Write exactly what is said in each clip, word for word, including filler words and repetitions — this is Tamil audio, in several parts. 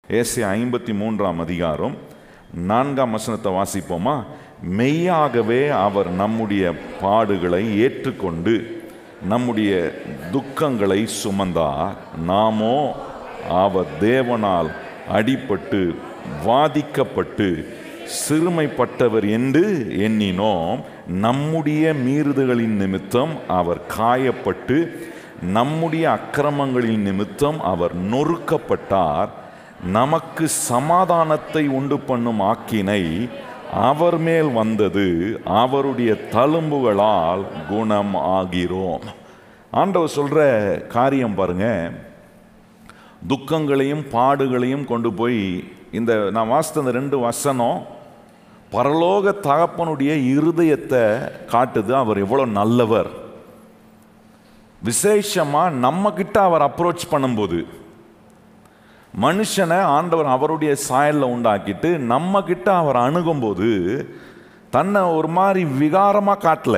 ஏசாயா ஐம்பத்தி மூன்றாம் அதிகாரம் நான்காம் வசனத்தை வாசிப்போமா? மெய்யாகவே அவர் நம்முடைய பாடுகளை ஏற்றுக்கொண்டு நம்முடைய துக்கங்களை சுமந்தார், நாமோ அவர் தேவனால் அடிபட்டு வாதிக்கப்பட்டு சிறுமைப்பட்டவர் என்று எண்ணினோம். நம்முடைய மீறுதல்களின் நிமித்தம் அவர் காயப்பட்டு நம்முடைய அக்கிரமங்களின் நிமித்தம் அவர் நொறுக்கப்பட்டார். நமக்கு சமாதானத்தை உண்டு பண்ணும் ஆக்கினை அவர் மேல் வந்தது, அவருடைய தழும்புகளால் குணம் ஆகிறோம். ஆண்டவர் சொல்ற காரியம் பாருங்க, துக்கங்களையும் பாடுகளையும் கொண்டு போய் இந்த நான் வாசித்த இந்த ரெண்டு வசனம் பரலோக தகப்பனுடைய இருதயத்தை காட்டுது. அவர் எவ்வளோ நல்லவர். விசேஷமா நம்ம கிட்ட அவர் அப்ரோச் பண்ணும்போது, மனுஷனை ஆண்டவர் அவருடைய சாயலில் உண்டாக்கிட்டு நம்ம கிட்ட அவர் அணுகும்போது தன்னை ஒரு மாதிரி விகாரமாக காட்டல.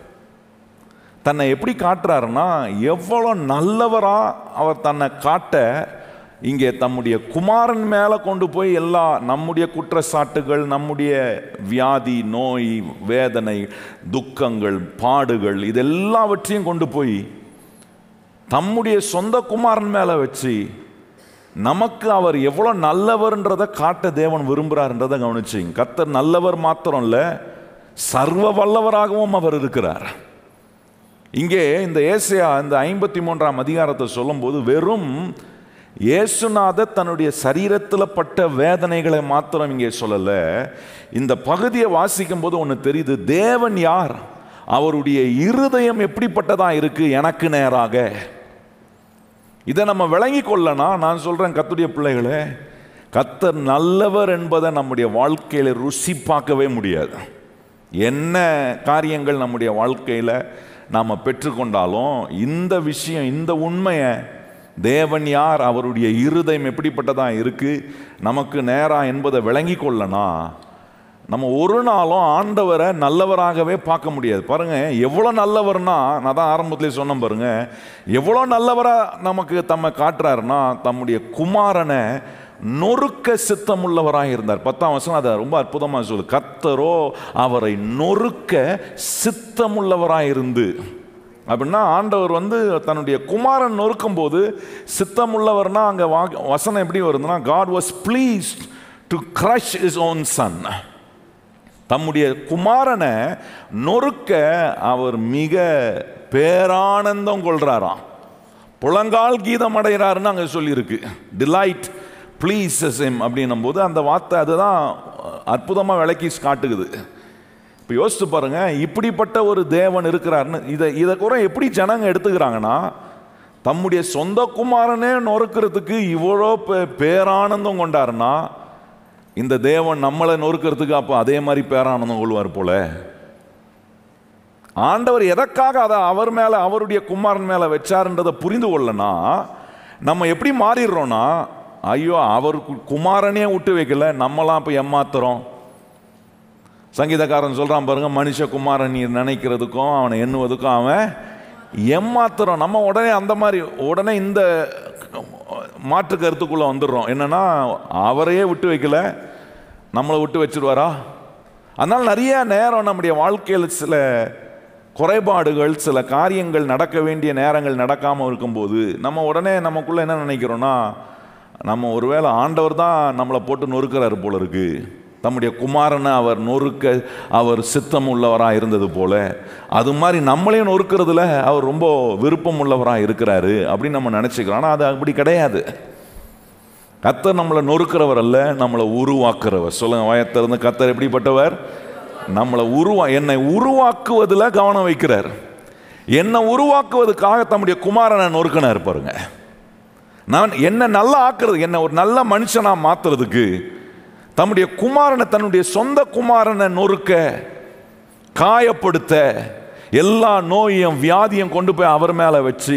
தன்னை எப்படி காட்டுறாருன்னா, எவ்வளோ நல்லவரா அவர் தன்னை காட்ட இங்கே தம்முடைய குமாரன் மேலே கொண்டு போய் எல்லா நம்முடைய குற்றச்சாட்டுகள், நம்முடைய வியாதி, நோய், வேதனை, துக்கங்கள், பாடுகள் இதெல்லாவற்றையும் கொண்டு போய் தம்முடைய சொந்த குமாரன் மேலே வச்சு நமக்கு அவர் எவ்வளோ நல்லவர்ன்றதை காட்ட தேவன் விரும்புகிறார்ன்றதை கவனிச்சிங்க. கர்த்தர் நல்லவர் மாத்திரம் இல்லை, சர்வ வல்லவராகவும் அவர் இருக்கிறார். இங்கே இந்த ஏசாயா இந்த ஐம்பத்தி மூன்றாம் அதிகாரத்தை சொல்லும்போது வெறும் இயேசுநாதர் தன்னுடைய சரீரத்தில் பட்ட வேதனைகளை மாத்திரம் இங்கே சொல்லலை. இந்த பகுதியை வாசிக்கும் போது ஒன்று தெரியுது, தேவன் யார், அவருடைய இருதயம் எப்படிப்பட்டதா இருக்கு எனக்கு நேராக. இதை நம்ம விளங்கி கொள்ளனா, நான் சொல்கிறேன் கர்த்தருடைய பிள்ளைகளே, கர்த்தர் நல்லவர் என்பதை நம்முடைய வாழ்க்கையில் ருசி பார்க்கவே முடியாது. என்ன காரியங்கள் நம்முடைய வாழ்க்கையில் நாம் பெற்றுக்கொண்டாலும் இந்த விஷயம், இந்த உண்மையை, தேவன் யார், அவருடைய இருதயம் எப்படிப்பட்டதாக இருக்குது நமக்கு நேராக என்பதை விளங்கி கொள்ளனா நம்ம ஒரு நாளும் ஆண்டவரை நல்லவராகவே பார்க்க முடியாது. பாருங்கள் எவ்வளோ நல்லவர்னா, நான் தான் ஆரம்பத்திலே சொன்னேன் பாருங்க, எவ்வளோ நல்லவராக நமக்கு தம்மை காட்டுறாருன்னா, தம்முடைய குமாரனை நொறுக்க சித்தமுள்ளவராக இருந்தார். பத்தாம் வசனம் அதை ரொம்ப அற்புதமாக சொல்லு, கர்த்தரோ அவரை நொறுக்க சித்தமுள்ளவராக இருந்து. அப்படின்னா ஆண்டவர் வந்து தன்னுடைய குமாரன் நொறுக்கும் போது சித்தமுள்ளவர்னா அங்கே வசனம் எப்படி வருதுன்னா, God was pleased to crush his own son. தம்முடைய குமாரனை நொறுக்க அவர் மிக பேரானந்தம் கொள்றாராம், புலங்கால் கீதம் அடைகிறாருன்னு அங்கே சொல்லியிருக்கு. டிலைட் ப்ளீஸஸ் ஹிம் அப்படின்னும் போது அந்த வார்த்தை அதுதான் அற்புதமாக விளக்கி காட்டுக்குது. இப்போ யோசித்து பாருங்க, இப்படிப்பட்ட ஒரு தேவன் இருக்கிறாருன்னு இதை இதை கூட எப்படி ஜனங்க எடுத்துக்கிறாங்கன்னா, தம்முடைய சொந்த குமாரனே நொறுக்கிறதுக்கு இவ்வளோ பேரானந்தம் கொண்டாருன்னா, இந்த தேவன் நம்மளை நொறுக்கிறதுக்கு அப்போ அதே மாதிரி பேரானந்தம் கொள்வார் போல. ஆண்டவர் எதற்காக அதை அவர் மேலே, அவருடைய குமாரன் மேலே வச்சாருன்றதை புரிந்து கொள்ளனா நம்ம எப்படி மாறிடுறோன்னா, ஐயோ அவர் குமாரனே விட்டு வைக்கல, நம்மளாம் இப்போ ஏமாத்துறோம். சங்கீதக்காரன் சொல்கிறான் பாருங்க, மனுஷ குமாரன் நீ நினைக்கிறதுக்கும் அவனை எண்ணுவதுக்கும் அவன் ஏமாத்துறோம். நம்ம உடனே அந்த மாதிரி உடனே இந்த மாற்று கருத்துக்குள்ளே வந்துடுறோம். என்னென்னா அவரையே விட்டு வைக்கல, நம்மளை விட்டு வச்சிருவாரா? அதனால் நிறைய நேரம் நம்முடைய வாழ்க்கையில் சில குறைபாடுகள், சில காரியங்கள் நடக்க வேண்டிய நேரங்கள் நடக்காமல் இருக்கும்போது நம்ம உடனே நமக்குள்ளே என்ன நினைக்கிறோன்னா, நம்ம ஒருவேளை ஆண்டவர் தான் நம்மளை போட்டு நொறுக்கிறாரு போல இருக்கு, தம்முடைய குமாரனை அவர் நொறுக்க அவர் சித்தம் உள்ளவராக இருந்தது போல, அது மாதிரி நம்மளையும் நொறுக்கிறதுல அவர் ரொம்ப விருப்பம் உள்ளவராக இருக்கிறாரு அப்படின்னு நம்ம நினச்சிக்கிறோம். ஆனால் அது அப்படி கிடையாது. கர்த்தர் நம்மளை நொறுக்கிறவர் அல்ல, நம்மளை உருவாக்குறவர். சொல்லுங்க வாயத்திலிருந்து, கர்த்தர் எப்படிப்பட்டவர்? நம்மளை உருவா என்னை உருவாக்குவதில் கவனம் வைக்கிறார். என்னை உருவாக்குவதுக்காக தம்முடைய குமாரனை நொறுக்கினார் பாருங்க. நான் என்ன நல்லா ஆக்குறது, என்னை ஒரு நல்ல மனுஷனாக மாற்றுறதுக்கு தம்முடைய குமாரனை, தன்னுடைய சொந்த குமாரனை நொறுக்க, காயப்படுத்த, எல்லா நோயும் வியாதியும் கொண்டு போய் அவர் மேலே வச்சு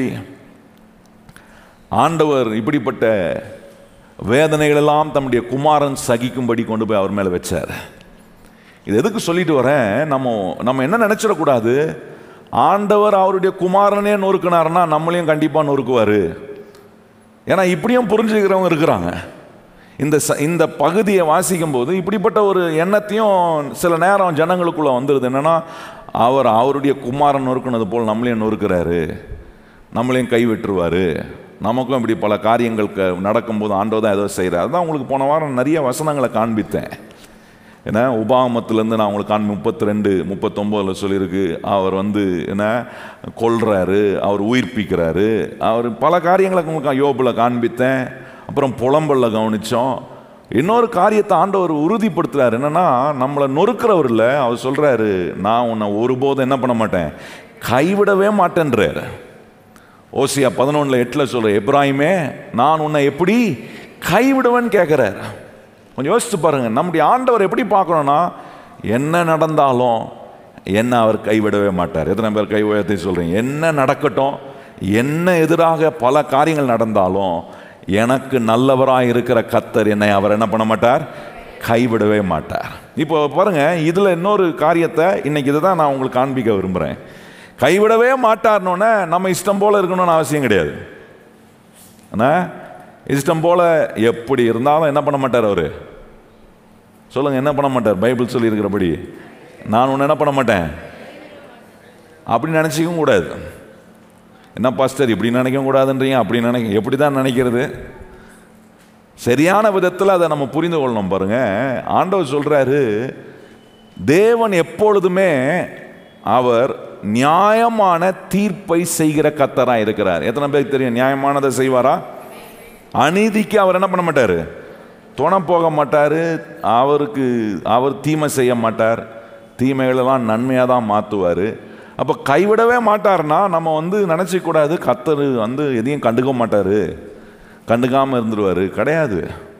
ஆண்டவர் இப்படிப்பட்ட வேதனைகள் எல்லாம் தம்முடைய குமாரன் சகிக்கும்படி கொண்டு போய் அவர் மேலே வச்சார். இது எதுக்கு சொல்லிட்டு வரேன், நம்ம நம்ம என்ன நினச்சிடக்கூடாது, ஆண்டவர் அவருடைய குமாரனே நொறுக்கினார்னா நம்மளையும் கண்டிப்பாக நொறுக்குவார். ஏன்னா இப்படியும் புரிஞ்சுக்கிறவங்க இருக்கிறாங்க. இந்த ச இந்த பகுதியை வாசிக்கும் போது இப்படிப்பட்ட ஒரு எண்ணத்தையும் சில நேரம் ஜனங்களுக்குள்ளே வந்துடுது. என்னென்னா, அவர் அவருடைய குமாரன் நொறுக்குனது போல் நம்மளையும் நொறுக்கிறாரு, நம்மளையும் கைவிட்டுருவார், நமக்கும் இப்படி பல காரியங்கள் க நடக்கும்போது ஆண்டவர் தான் ஏதோ செய்கிறார். அதுதான் உங்களுக்கு போன வாரம் நிறைய வசனங்களை காண்பித்தேன். ஏன்னா உபாகமத்திலேருந்து நான் உங்களுக்கு காண்பி முப்பத்தி ரெண்டு முப்பத்தொம்போதில் சொல்லியிருக்கு, அவர் வந்து என்ன கொல்றாரு, அவர் உயிர்ப்பிக்கிறாரு, அவர் பல காரியங்களை உங்களுக்கு யோபில் காண்பித்தேன். அப்புறம் புலம்பல்ல கவனித்தோம். இன்னொரு காரியத்தை ஆண்டவர் உறுதிப்படுத்துகிறார். என்னென்னா, நம்மளை நொறுக்கிறவர் இல்லை, அவர் சொல்கிறாரு, நான் உன்னை ஒருபோதும் என்ன பண்ண மாட்டேன், கைவிடவே மாட்டேன்றார். ஓசியா பதினொன்றில் எட்டில் சொல்கிற, எப்ராஹிமே நான் உன்னை எப்படி கைவிடுவேன்னு கேட்குறார். கொஞ்சம் யோசிச்சு பாருங்கள், நம்முடைய ஆண்டவர் எப்படி பார்க்கணுன்னா, என்ன நடந்தாலும் என்ன அவர் கைவிடவே மாட்டார். எத்தனை பேர் கை உயர்த்தி சொல்கிறீங்க? என்ன நடக்கட்டும், என்ன எதிராக பல காரியங்கள் நடந்தாலும் எனக்கு நல்லவராக இருக்கிற கர்த்தர் என்னை அவர் என்ன பண்ண மாட்டார், கைவிடவே மாட்டார். இப்போ பாருங்கள், இதில் இன்னொரு காரியத்தை இன்னைக்கு இதை தான் நான் உங்களுக்கு காண்பிக்க விரும்புகிறேன். கைவிடவே மாட்டார்னோன்னே நம்ம இஷ்டம் போல் இருக்கணும்னு அவசியம் கிடையாது. ஆனால் இஷ்டம் போல் எப்படி இருந்தாலும் என்ன பண்ண மாட்டார் அவர்? சொல்லுங்கள், என்ன பண்ண மாட்டார்? பைபிள் சொல்லியிருக்கிறபடி நான் ஒன்று என்ன பண்ண மாட்டேன் அப்படி நினச்சிக்கவும் கூடாது. என்ன பாஸ்டர் இப்படி நினைக்கவும் கூடாதுன்றீங்க, அப்படி நினைக்க எப்படி தான் நினைக்கிறது? சரியான விதத்தில் அதை நம்ம புரிந்து கொள்ளணும். பாருங்கள், ஆண்டவர் சொல்கிறாரு, தேவன் எப்பொழுதுமே அவர் நியாயமான தீர்ப்பை செய்கிற கர்த்தராக இருக்கிறார். எத்தனை பேருக்கு தெரியும் நியாயமானதை செய்வாரா? அநீதிக்கு அவர் என்ன பண்ண மாட்டார், துணை போக மாட்டார். அவருக்கு அவர் தீமை செய்ய மாட்டார், தீமைகளெல்லாம் நன்மையாக தான் மாற்றுவார். அப்போ கைவிடவே மாட்டார்னா நம்ம வந்து நினச்சிக்கூடாது கர்த்தர் வந்து எதையும் கண்டுக்க மாட்டார், கண்டுக்காமல் இருந்துருவார். கிடையாது.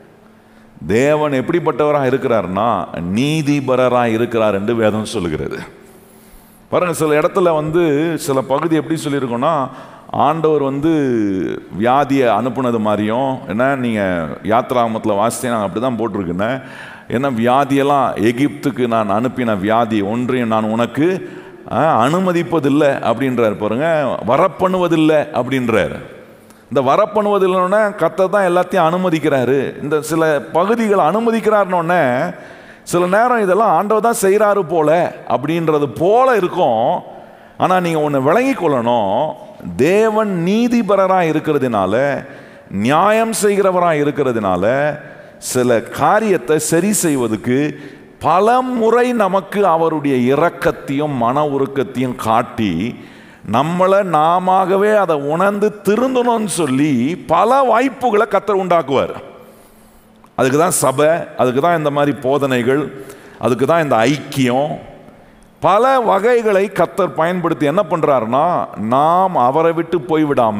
தேவன் எப்படிப்பட்டவராக இருக்கிறார்னா நீதிபரராக இருக்கிறார் என்று வேதம் சொல்லுகிறது. பாருங்கள், சில இடத்துல வந்து சில பகுதி எப்படி சொல்லியிருக்கோன்னா, ஆண்டவர் வந்து வியாதியை அனுப்புனது மாதிரியும், ஏன்னா நீங்கள் யாத்ராகமத்தில் வாசித்தே நாங்கள் அப்படி தான் போட்டிருக்குன்னு, ஏன்னா வியாதியெல்லாம் எகிப்துக்கு நான் அனுப்பின வியாதி ஒன்றையும் நான் உனக்கு அனுமதிப்பதில்லை அப்படின்றார். பாருங்க, வரப்பண்ணுவதில்லை அப்படின்றார். இந்த வரப்பண்ணுவதில்லைன்னா கர்த்தர் தான் எல்லாத்தையும் அனுமதிக்கிறாரு. இந்த சில பகுதிகளை அனுமதிக்கிறாருன்னொன்னே சில நேரம் இதெல்லாம் ஆண்டவர் தான் செய்கிறாரு போல அப்படின்றது போல இருக்கும். ஆனால் நீங்கள் ஒன்று விளங்கி கொள்ளணும், தேவன் நீதிபரராக இருக்கிறதுனால, நியாயம் செய்கிறவராக இருக்கிறதுனால சில காரியத்தை சரி செய்வதற்கு பல முறை நமக்கு அவருடைய இரக்கத்தையும் மன உருக்கத்தையும் காட்டி நம்மளை நாமவே அதை உணர்ந்து திருந்தணும்னு சொல்லி பல வாய்ப்புகளை கர்த்தர் உண்டாக்குவார். அதுக்கு தான் சபை, அதுக்கு தான் இந்த மாதிரி போதனைகள், அதுக்கு தான் இந்த ஐக்கியம், பல வகைகளை கர்த்தர் பயன்படுத்தி என்ன பண்ணுறாருன்னா, நாம் அவரை விட்டு போய்விடாம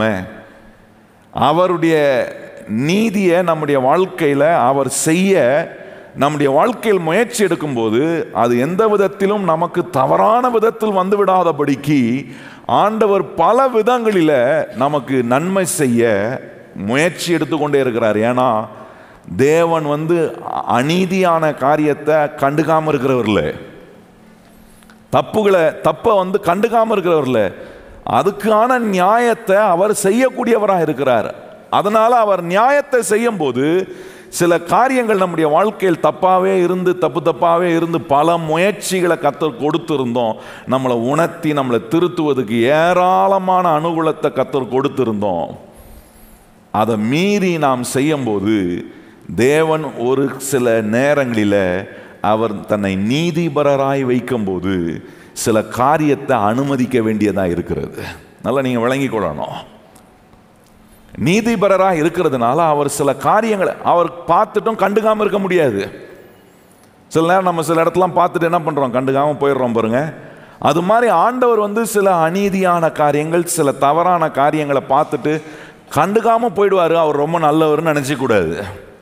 அவருடைய நீதியை நம்முடைய வாழ்க்கையில் அவர் செய்ய நம்முடைய வாழ்க்கையில் முயற்சி எடுக்கும்போது அது எந்த விதத்திலும் நமக்கு தவறான விதத்தில் வந்து விடாதபடிக்கு ஆண்டவர் பல விதங்களில் நமக்கு நன்மை செய்ய முயற்சி எடுத்துக்கொண்டே இருக்கிறார். ஏன்னா தேவன் வந்து அநீதியான காரியத்தை கண்டுக்காமல் இருக்கிறவர்ல, தப்புகளை தப்பை வந்து கண்டுக்காமல் இருக்கிறவர்ல, அதுக்கான நியாயத்தை அவர் செய்யக்கூடியவராக இருக்கிறார். அதனால அவர் நியாயத்தை செய்யும் போது சில காரியங்கள் நம்முடைய வாழ்க்கையில் தப்பாகவே இருந்து தப்பு தப்பாகவே இருந்து பல முயற்சிகளை கர்த்தர் கொடுத்திருந்தோம், நம்மளை உணர்த்தி நம்மளை திருத்துவதுக்கு ஏராளமான அனுகூலத்தை கர்த்தர் கொடுத்திருந்தோம். அதை மீறி நாம் செய்யும்போது தேவன் ஒரு சில நேரங்களில் அவர் தன்னை நீதிபரராய் வைக்கும்போது சில காரியத்தை அனுமதிக்க வேண்டியதாக இருக்கிறது. நல்லா நீங்கள் விளங்கி கொள்ளணும். நீதிபரராக இருக்கிறதுனால அவர் சில காரியங்களை அவர் பார்த்துட்டும் கண்டுக்காமல் இருக்க முடியாது. சில நேரம் நம்ம சில இடத்துலாம் பார்த்துட்டு என்ன பண்ணுறோம், கண்டுக்காமல் போயிடுறோம் பாருங்க. அது மாதிரி ஆண்டவர் வந்து சில அநீதியான காரியங்கள், சில தவறான காரியங்களை பார்த்துட்டு கண்டுக்காமல் போயிடுவார். அவர் ரொம்ப நல்லவர்னு நினச்சிக்கூடாது.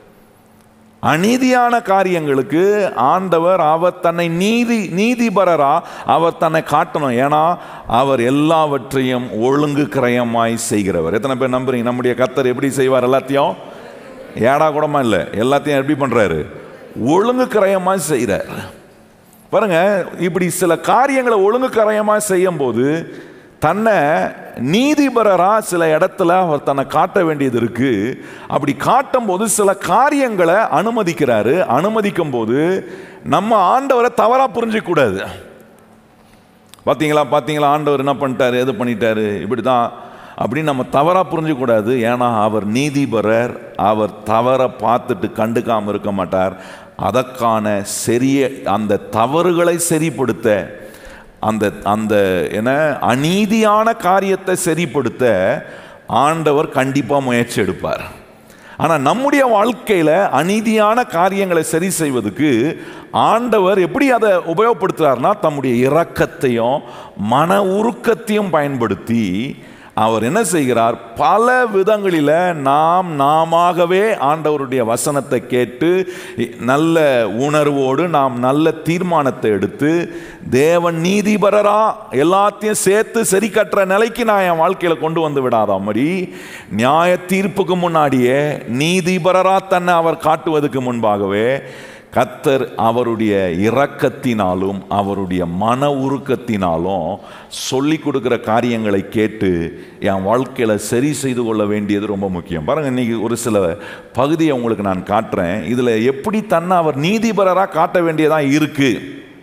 அநீதியான காரியங்களுக்கு ஆண்டவர் அவர் தன்னை நீதி நீதிபரரா அவர் தன்னை காட்டணும். ஏன்னா அவர் எல்லாவற்றையும் ஒழுங்கு கிரயமாய் செய்கிறவர். எத்தனை பேர் நம்புறீங்க நம்முடைய கர்த்தர் எப்படி செய்வார்? எல்லாத்தையும் ஏடா கூடமா இல்லை, எல்லாத்தையும் எப்படி பண்றாரு? ஒழுங்கு கிரயமாய் செய்கிறார். பாருங்க, இப்படி சில காரியங்களை ஒழுங்கு கிரயமாய் செய்யும் போது தன்னை நீதிபரரா சில இடத்துல அவர் தன்னை காட்ட வேண்டியது இருக்கு. அப்படி காட்டும் போது சில காரியங்களை அனுமதிக்கிறாரு. அனுமதிக்கும் போது நம்ம ஆண்டவரை தவறா புரிஞ்சிக்க கூடாது. பார்த்தீங்களா பார்த்தீங்களா ஆண்டவர் என்ன பண்ணிட்டாரு, எது பண்ணிட்டாரு, இப்படிதான் அப்படின்னு நம்ம தவறாக புரிஞ்சிக்கூடாது. ஏன்னா அவர் நீதிபரர். அவர் தவறை பார்த்துட்டு கண்டுக்காமல் இருக்க மாட்டார். அதற்கான சரிய அந்த தவறுகளை சரிப்படுத்த, அந்த அந்த என்ன அநீதியான காரியத்தை சரிப்படுத்த ஆண்டவர் கண்டிப்பாக முயற்சி எடுப்பார். ஆனால் நம்முடைய வாழ்க்கையில் அநீதியான காரியங்களை சரி செய்வதற்கு ஆண்டவர் எப்படி அதை உபயோகப்படுத்துகிறார்னா, தம்முடைய இரக்கத்தையும் மன உருக்கத்தையும் பயன்படுத்தி அவர் என்ன செய்கிறார், பல விதங்களில் நாம் நாமவே ஆண்டவருடைய வசனத்தை கேட்டு நல்ல உணர்வோடு நாம் நல்ல தீர்மானத்தை எடுத்து தேவன் நீதிபரரா எல்லாத்தையும் சேர்த்து சரி கட்டுற நிலைக்கு நான் என் வாழ்க்கையில் கொண்டு வந்து விடாத மாதிரி, நியாய தீர்ப்புக்கு முன்னாடியே நீதிபரரா தன்னை அவர் காட்டுவதற்கு முன்பாகவே கர்த்தர் அவருடைய இரக்கத்தினாலும் அவருடைய மன உருக்கத்தினாலும் சொல்லி கொடுக்குற காரியங்களை கேட்டு என் வாழ்க்கையில் சரி செய்து கொள்ள வேண்டியது ரொம்ப முக்கியம். பாருங்கள், இன்றைக்கி ஒரு சில பகுதியை உங்களுக்கு நான் காட்டுறேன். இதில் எப்படி தன்னை அவர் நீதிபரராக காட்ட வேண்டியதாக இருக்குது.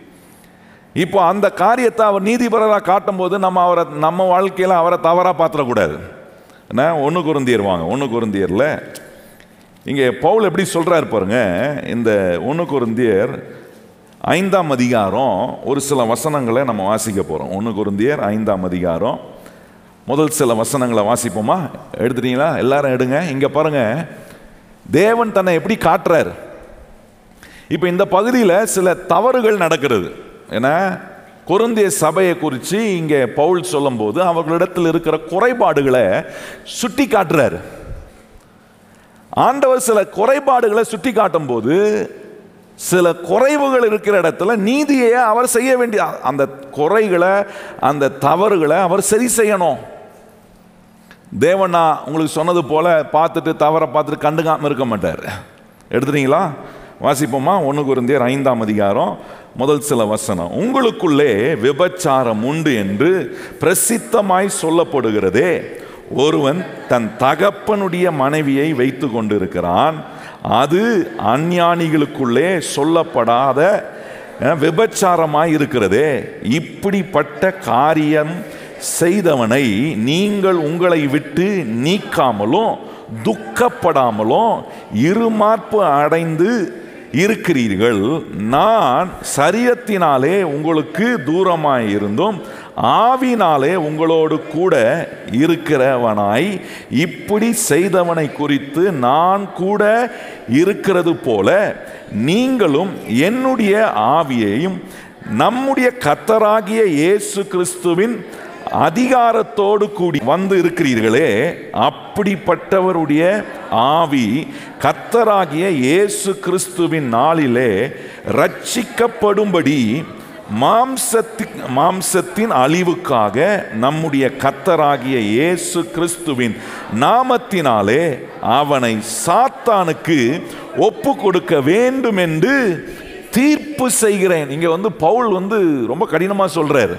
இப்போ அந்த காரியத்தை அவர் நீதிபரராக காட்டும் போது நம்ம அவரை நம்ம வாழ்க்கையில் அவரை தவறாக பார்த்துடக்கூடாது. என்ன ஒன்று கொரிந்தியர் வாங்க, ஒன்று கொரிந்தியரில் இங்கே பவுல் எப்படி சொல்கிறார் பாருங்க. இந்த ஒன்று கொரிந்தியர் ஐந்தாம் அதிகாரம் ஒரு சில வசனங்களை நம்ம வாசிக்க போகிறோம். ஒன்று கொரிந்தியர் ஐந்தாம் அதிகாரம் முதல் சில வசனங்களை வாசிப்போமா? எடுத்துட்டீங்களா? எல்லாரும் எடுங்க. இங்கே பாருங்க, தேவன் தன்னை எப்படி காட்டுறார். இப்போ இந்த பகுதியில் சில தவறுகள் நடக்கிறது. ஏன்னா கொரிந்திய சபையை குறித்து இங்கே பவுல் சொல்லும்போது அவர்களிடத்தில் இருக்கிற குறைபாடுகளை சுட்டி காட்டுறாரு. ஆண்டவர் சில குறைபாடுகளை சுட்டி காட்டும் போது சில குறைவுகள் இருக்கிற இடத்துல நீதியை அவர் செய்ய வேண்டிய அந்த குறைகளை அந்த தவறுகளை அவர் சரி செய்யணும். தேவனா உங்களுக்கு சொன்னது போல பார்த்துட்டு தவறை பார்த்துட்டு கண்டுக்காமல் இருக்க மாட்டார். எடுத்துட்டீங்களா? வாசிப்போமா? ஒன்று கொரிந்தியர் ஐந்தாம் அதிகாரம் முதல் சில வசனம். உங்களுக்குள்ளே விபச்சாரம் உண்டு என்று பிரசித்தமாய் சொல்லப்படுகிறதே, ஒருவன் தன் தகப்பனுடைய மனைவியை வைத்து கொண்டிருக்கிறான், அது அஞ்ஞானிகளுக்குள்ளே சொல்லப்படாத விபச்சாரமாய் இருக்கிறதே. இப்படிப்பட்ட காரியம் செய்தவனை நீங்கள் உங்களை விட்டு நீக்காமலும் துக்கப்படாமலும் இருமார்ப்பு அடைந்து இருக்கிறீர்கள். நான் சரீரத்தினாலே உங்களுக்கு தூரமாய் இருந்தும் ஆவினாலே உங்களோடு கூட இருக்கிறவனாய் இப்படி செய்தவனை குறித்து நான் கூட இருக்கிறது போல நீங்களும் என்னுடைய ஆவியையும் நம்முடைய கர்த்தராகிய இயேசு கிறிஸ்துவின் அதிகாரத்தோடு கூடி வந்து இருக்கிறீர்களே, அப்படிப்பட்டவருடைய ஆவி கர்த்தராகிய இயேசு கிறிஸ்துவின் நாளிலே ரட்சிக்கப்படும்படி மாம்சத்தின் மாம்சத்தின் அழிவுக்காக நம்முடைய கர்த்தராகிய இயேசு கிறிஸ்துவின் நாமத்தினாலே அவனை சாத்தானுக்கு ஒப்பு கொடுக்க வேண்டும் என்று தீர்ப்பு செய்கிறேன். இங்க வந்து பவுல் வந்து ரொம்ப கடினமா சொல்றாரு.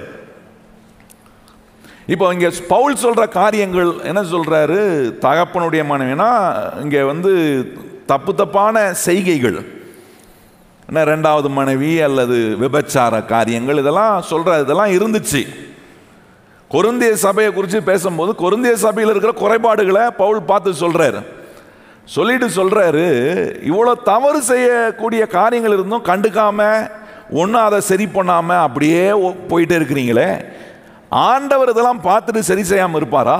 இப்போ இங்க பவுல் சொல்ற காரியங்கள் என்ன சொல்றாரு? தகப்பனுடைய மனைவினா இங்க வந்து தப்பு தப்பான செய்கைகள், என்ன ரெண்டாவது மனைவி அல்லது விபச்சார காரியங்கள், இதெல்லாம் சொல்ற இதெல்லாம் இருந்துச்சு. கொரிந்திய சபையை குறித்து பேசும்போது கொரிந்திய சபையில் இருக்கிற குறைபாடுகளை பவுல் பார்த்து சொல்றாரு. சொல்லிட்டு சொல்றாரு, இவ்வளோ தவறு செய்யக்கூடிய காரியங்கள் இருந்தும் கண்டுக்காம ஒன்றும் அதை சரி பண்ணாம அப்படியே போயிட்டே இருக்கிறீங்களே, ஆண்டவர் இதெல்லாம் பார்த்துட்டு சரி செய்யாமல் இருப்பாரா?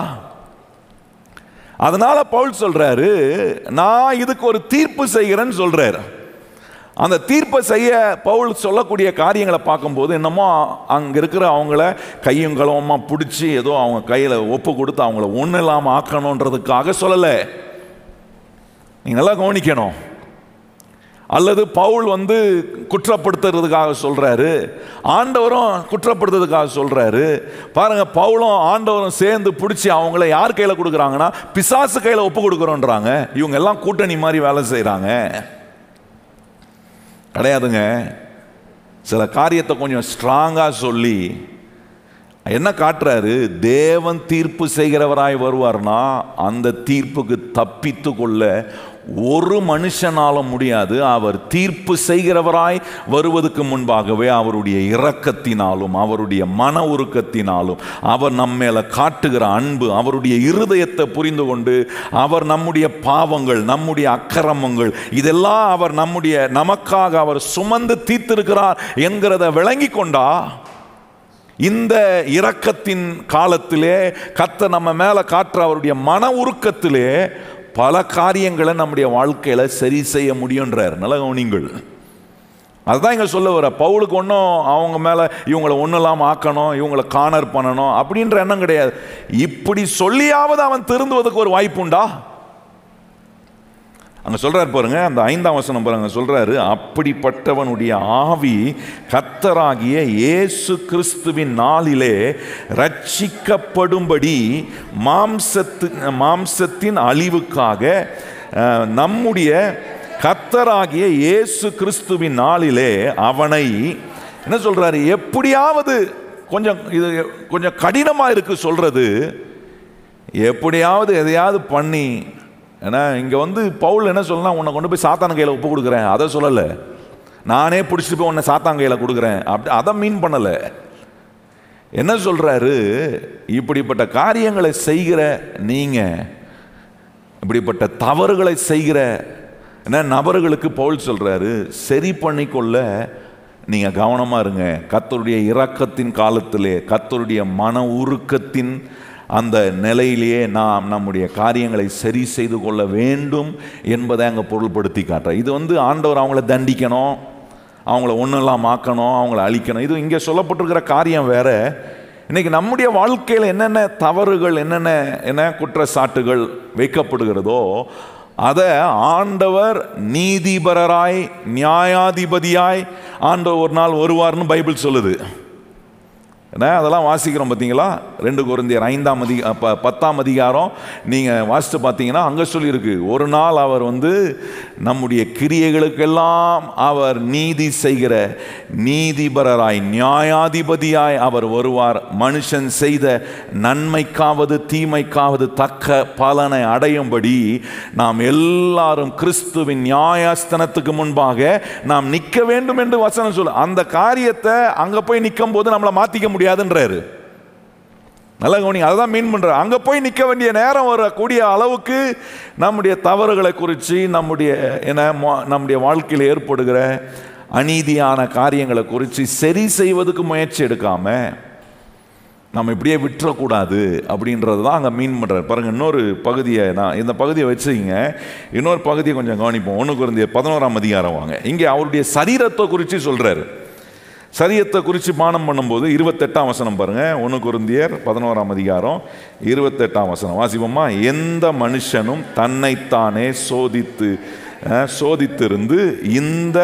அதனால பவுல் சொல்றாரு, நான் இதுக்கு ஒரு தீர்ப்பு செய்கிறேன்னு சொல்றாரு. அந்த தீர்ப்பை செய்ய பவுல் சொல்லக்கூடிய காரியங்களை பார்க்கும்போது என்னமோ அங்கே இருக்கிற அவங்கள கையும் களவுமா பிடிச்சி ஏதோ அவங்க கையில் ஒப்பு கொடுத்து அவங்கள ஒன்றும் இல்லாமல் ஆக்கணுன்றதுக்காக சொல்லலை. நீங்கள் நல்லா கவனிக்கணும். அல்லது பவுல் வந்து குற்றப்படுத்துறதுக்காக சொல்றாரு, ஆண்டவரும் குற்றப்படுத்துறதுக்காக சொல்றாரு. பாருங்க, பவுலும் ஆண்டவரும் சேர்ந்து பிடிச்சி அவங்கள யார் கையில் கொடுக்குறாங்கன்னா பிசாசு கையில் ஒப்பு கொடுக்குறோன்றாங்க. இவங்க எல்லாம் கூட்டணி மாதிரி வேலை செய்கிறாங்க. கிடையாதுங்க. சில காரியத்தை கொஞ்சம் ஸ்ட்ராங்காக சொல்லி என்ன காட்டுறாரு? தேவன் தீர்ப்பு செய்கிறவராய் வருவார்னா அந்த தீர்ப்புக்கு தப்பித்து கொள்ள ஒரு மனுஷனால முடியாது. அவர் தீர்ப்பு செய்கிறவராய் வருவதற்கு முன்பாகவே அவருடைய இரக்கத்தினாலும் அவருடைய மன உருக்கத்தினாலும் அவர் நம்ம மேல காட்டுகிற அன்பு, அவருடைய இருதயத்தை புரிந்து கொண்டு அவர் நம்முடைய பாவங்கள், நம்முடைய அக்கிரமங்கள் இதெல்லாம் அவர் நம்முடைய நமக்காக அவர் சுமந்து தீர்த்திருக்கிறார் என்கிறத விளங்கி கொண்டா இந்த இரக்கத்தின் காலத்திலே கர்த்தர் நம்ம மேல காட்டுற அவருடைய மன உருக்கத்திலே பல காரியங்களை நம்முடைய வாழ்க்கையில சரி செய்ய முடியுன்றார். நல்ல கவனிங்கள். அதுதான் இங்க சொல்ல வர. பவுலுக்கு ஒன்றும் அவங்க மேல இவங்களை ஒன்றுலாம் ஆக்கணும், இவங்களை காணர் பண்ணணும் அப்படின்ற எண்ணம் கிடையாது. இப்படி சொல்லியாவது அவன் திருந்துவதற்கு ஒரு வாய்ப்பு உண்டா? அங்க சொல்றாரு பாருங்க, அந்த ஐந்தாம் வசனம் பாருங்க சொல்றாரு, அப்படிப்பட்டவனுடைய ஆவி கர்த்தராகிய இயேசு கிறிஸ்துவின் நாளிலே ரட்சிக்கப்படும்படி மாம்சத்து மாம்சத்தின் அழிவுக்காக நம்முடைய கர்த்தராகிய இயேசு கிறிஸ்துவின் நாளிலே அவனை என்ன சொல்றாரு, எப்படியாவது கொஞ்சம் இது கொஞ்சம் கடினமா இருக்கு சொல்றது, எப்படியாவது எதையாவது பண்ணி. ஏன்னா இங்கே வந்து பவுல் என்ன சொல்லலாம், உன்னை கொண்டு போய் சாத்தான் கையில் ஒப்பு கொடுக்குறேன் அதை சொல்லலை, நானே பிடிச்சிட்டு போய் உன்னை சாத்தான் கையில் கொடுக்குறேன் அப்படி அதை மீன் பண்ணலை. என்ன சொல்கிறாரு, இப்படிப்பட்ட காரியங்களை செய்கிற நீங்கள், இப்படிப்பட்ட தவறுகளை செய்கிற என்ன நபர்களுக்கு பவுல் சொல்கிறாரு, சரி பண்ணிக்கொள்ள நீங்கள் கவனமாக இருங்க. கர்த்தருடைய இரக்கத்தின் காலத்திலே, கர்த்தருடைய மன உருக்கத்தின் அந்த நிலையிலேயே நாம் நம்முடைய காரியங்களை சரி செய்து கொள்ள வேண்டும் என்பதை அங்கே பொருள்படுத்தி காட்டுற. இது வந்து ஆண்டவர் அவங்கள தண்டிக்கணும், அவங்கள ஒன்றெல்லாம் ஆக்கணும், அவங்கள அழிக்கணும், இது இங்கே சொல்லப்பட்டிருக்கிற காரியம் வேற. இன்னைக்கு நம்முடைய வாழ்க்கையில் என்னென்ன தவறுகள், என்னென்ன என்ன குற்றச்சாட்டுகள் வைக்கப்படுகிறதோ அதை ஆண்டவர் நீதிபரராய் நியாயாதிபதியாய் ஆண்டவர் ஒரு நாள் வருவார்னு பைபிள் சொல்லுது. என்ன அதெல்லாம் வாசிக்கிறோம் பார்த்தீங்களா? ரெண்டு கொரிந்தியர் ஐந்தாம் அதி பத்தாம் அதிகாரம் நீங்கள் வாசித்து பார்த்தீங்கன்னா அங்கே சொல்லியிருக்கு, ஒரு நாள் அவர் வந்து நம்முடைய கிரியைகளுக்கெல்லாம் அவர் நீதி செய்கிற நீதிபரராய் நியாயாதிபதியாய் அவர் வருவார். மனுஷன் செய்த நன்மைக்காவது தீமைக்காவது தக்க பலனை அடையும்படி நாம் எல்லாரும் கிறிஸ்துவின் நியாயஸ்தானத்துக்கு முன்பாக நாம் நிற்க வேண்டும் என்று வசனம் சொல்லு. அந்த காரியத்தை அங்கே போய் நிற்கும் போது நம்மளை மாற்றிக்க முடியும் முடியாதுன்றாரு. நல்ல கவனி, அதுதான் மீன் பண்ற. அங்க போய் நிற்க வேண்டிய நேரம் வரக்கூடிய அளவுக்கு நம்முடைய தவறுகளை குறித்து, நம்முடைய என்ன நம்முடைய வாழ்க்கையில் ஏற்படுகிற அநீதியான காரியங்களை குறித்து சரி செய்வதற்கு முயற்சி எடுக்காம நம்ம இப்படியே விட்டுறக்கூடாது அப்படின்றது தான் அங்கே மீன் பண்ணுறாரு. பாருங்கள், இன்னொரு பகுதியை நான் இந்த பகுதியை வச்சுக்கிங்க, இன்னொரு பகுதியை கொஞ்சம் கவனிப்போம். ஒன்று கொரிந்தியர் பதினோராம் அதிகாரம் வாங்க. இங்கே அவருடைய சரீரத்தை குறித்து சொல்கிறாரு. சரீரத்தை குறித்து பானம் பண்ணும்போது இருபத்தெட்டாம் வசனம் பாருங்கள். ஒன்று கொரிந்தியர் பதினோராம் அதிகாரம் இருபத்தெட்டாம் வசனம் வாசிப்போமா? எந்த மனுஷனும் தன்னைத்தானே சோதித்து சோதித்திருந்து இந்த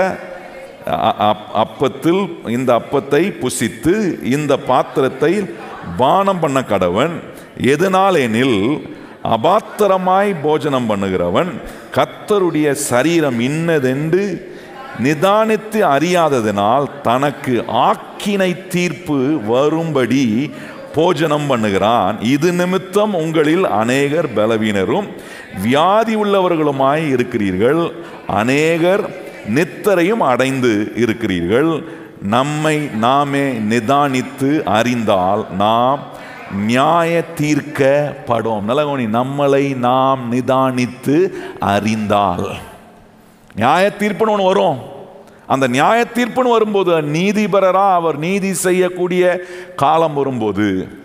அப்பத்தில் இந்த அப்பத்தை புசித்து இந்த பாத்திரத்தை பானம் பண்ண கடவன். எதனால் எனில் அபாத்திரமாய் போஜனம் பண்ணுகிறவன் கர்த்தருடைய சரீரம் இன்னதென்று நிதானித்து அறியாததினால் தனக்கு ஆக்கினை தீர்ப்பு வரும்படி போஜனம் பண்ணுகிறான். இது நிமித்தம் உங்களில் அநேகர் பலவீனரும் வியாதி உள்ளவர்களுமாய் இருக்கிறீர்கள், அநேகர் நித்திரையும் அடைந்து இருக்கிறீர்கள். நம்மை நாமே நிதானித்து அறிந்தால் நாம் நியாய தீர்க்கப்படும். நல்லகோனி, நம்மளை நாம் நிதானித்து அறிந்தால் நியாய தீர்ப்புன்னு ஒன்று வரும். அந்த நியாய தீர்ப்புன்னு வரும்போது நீதிபரரா அவர் நீதி செய்யக்கூடிய காலம் வரும்போது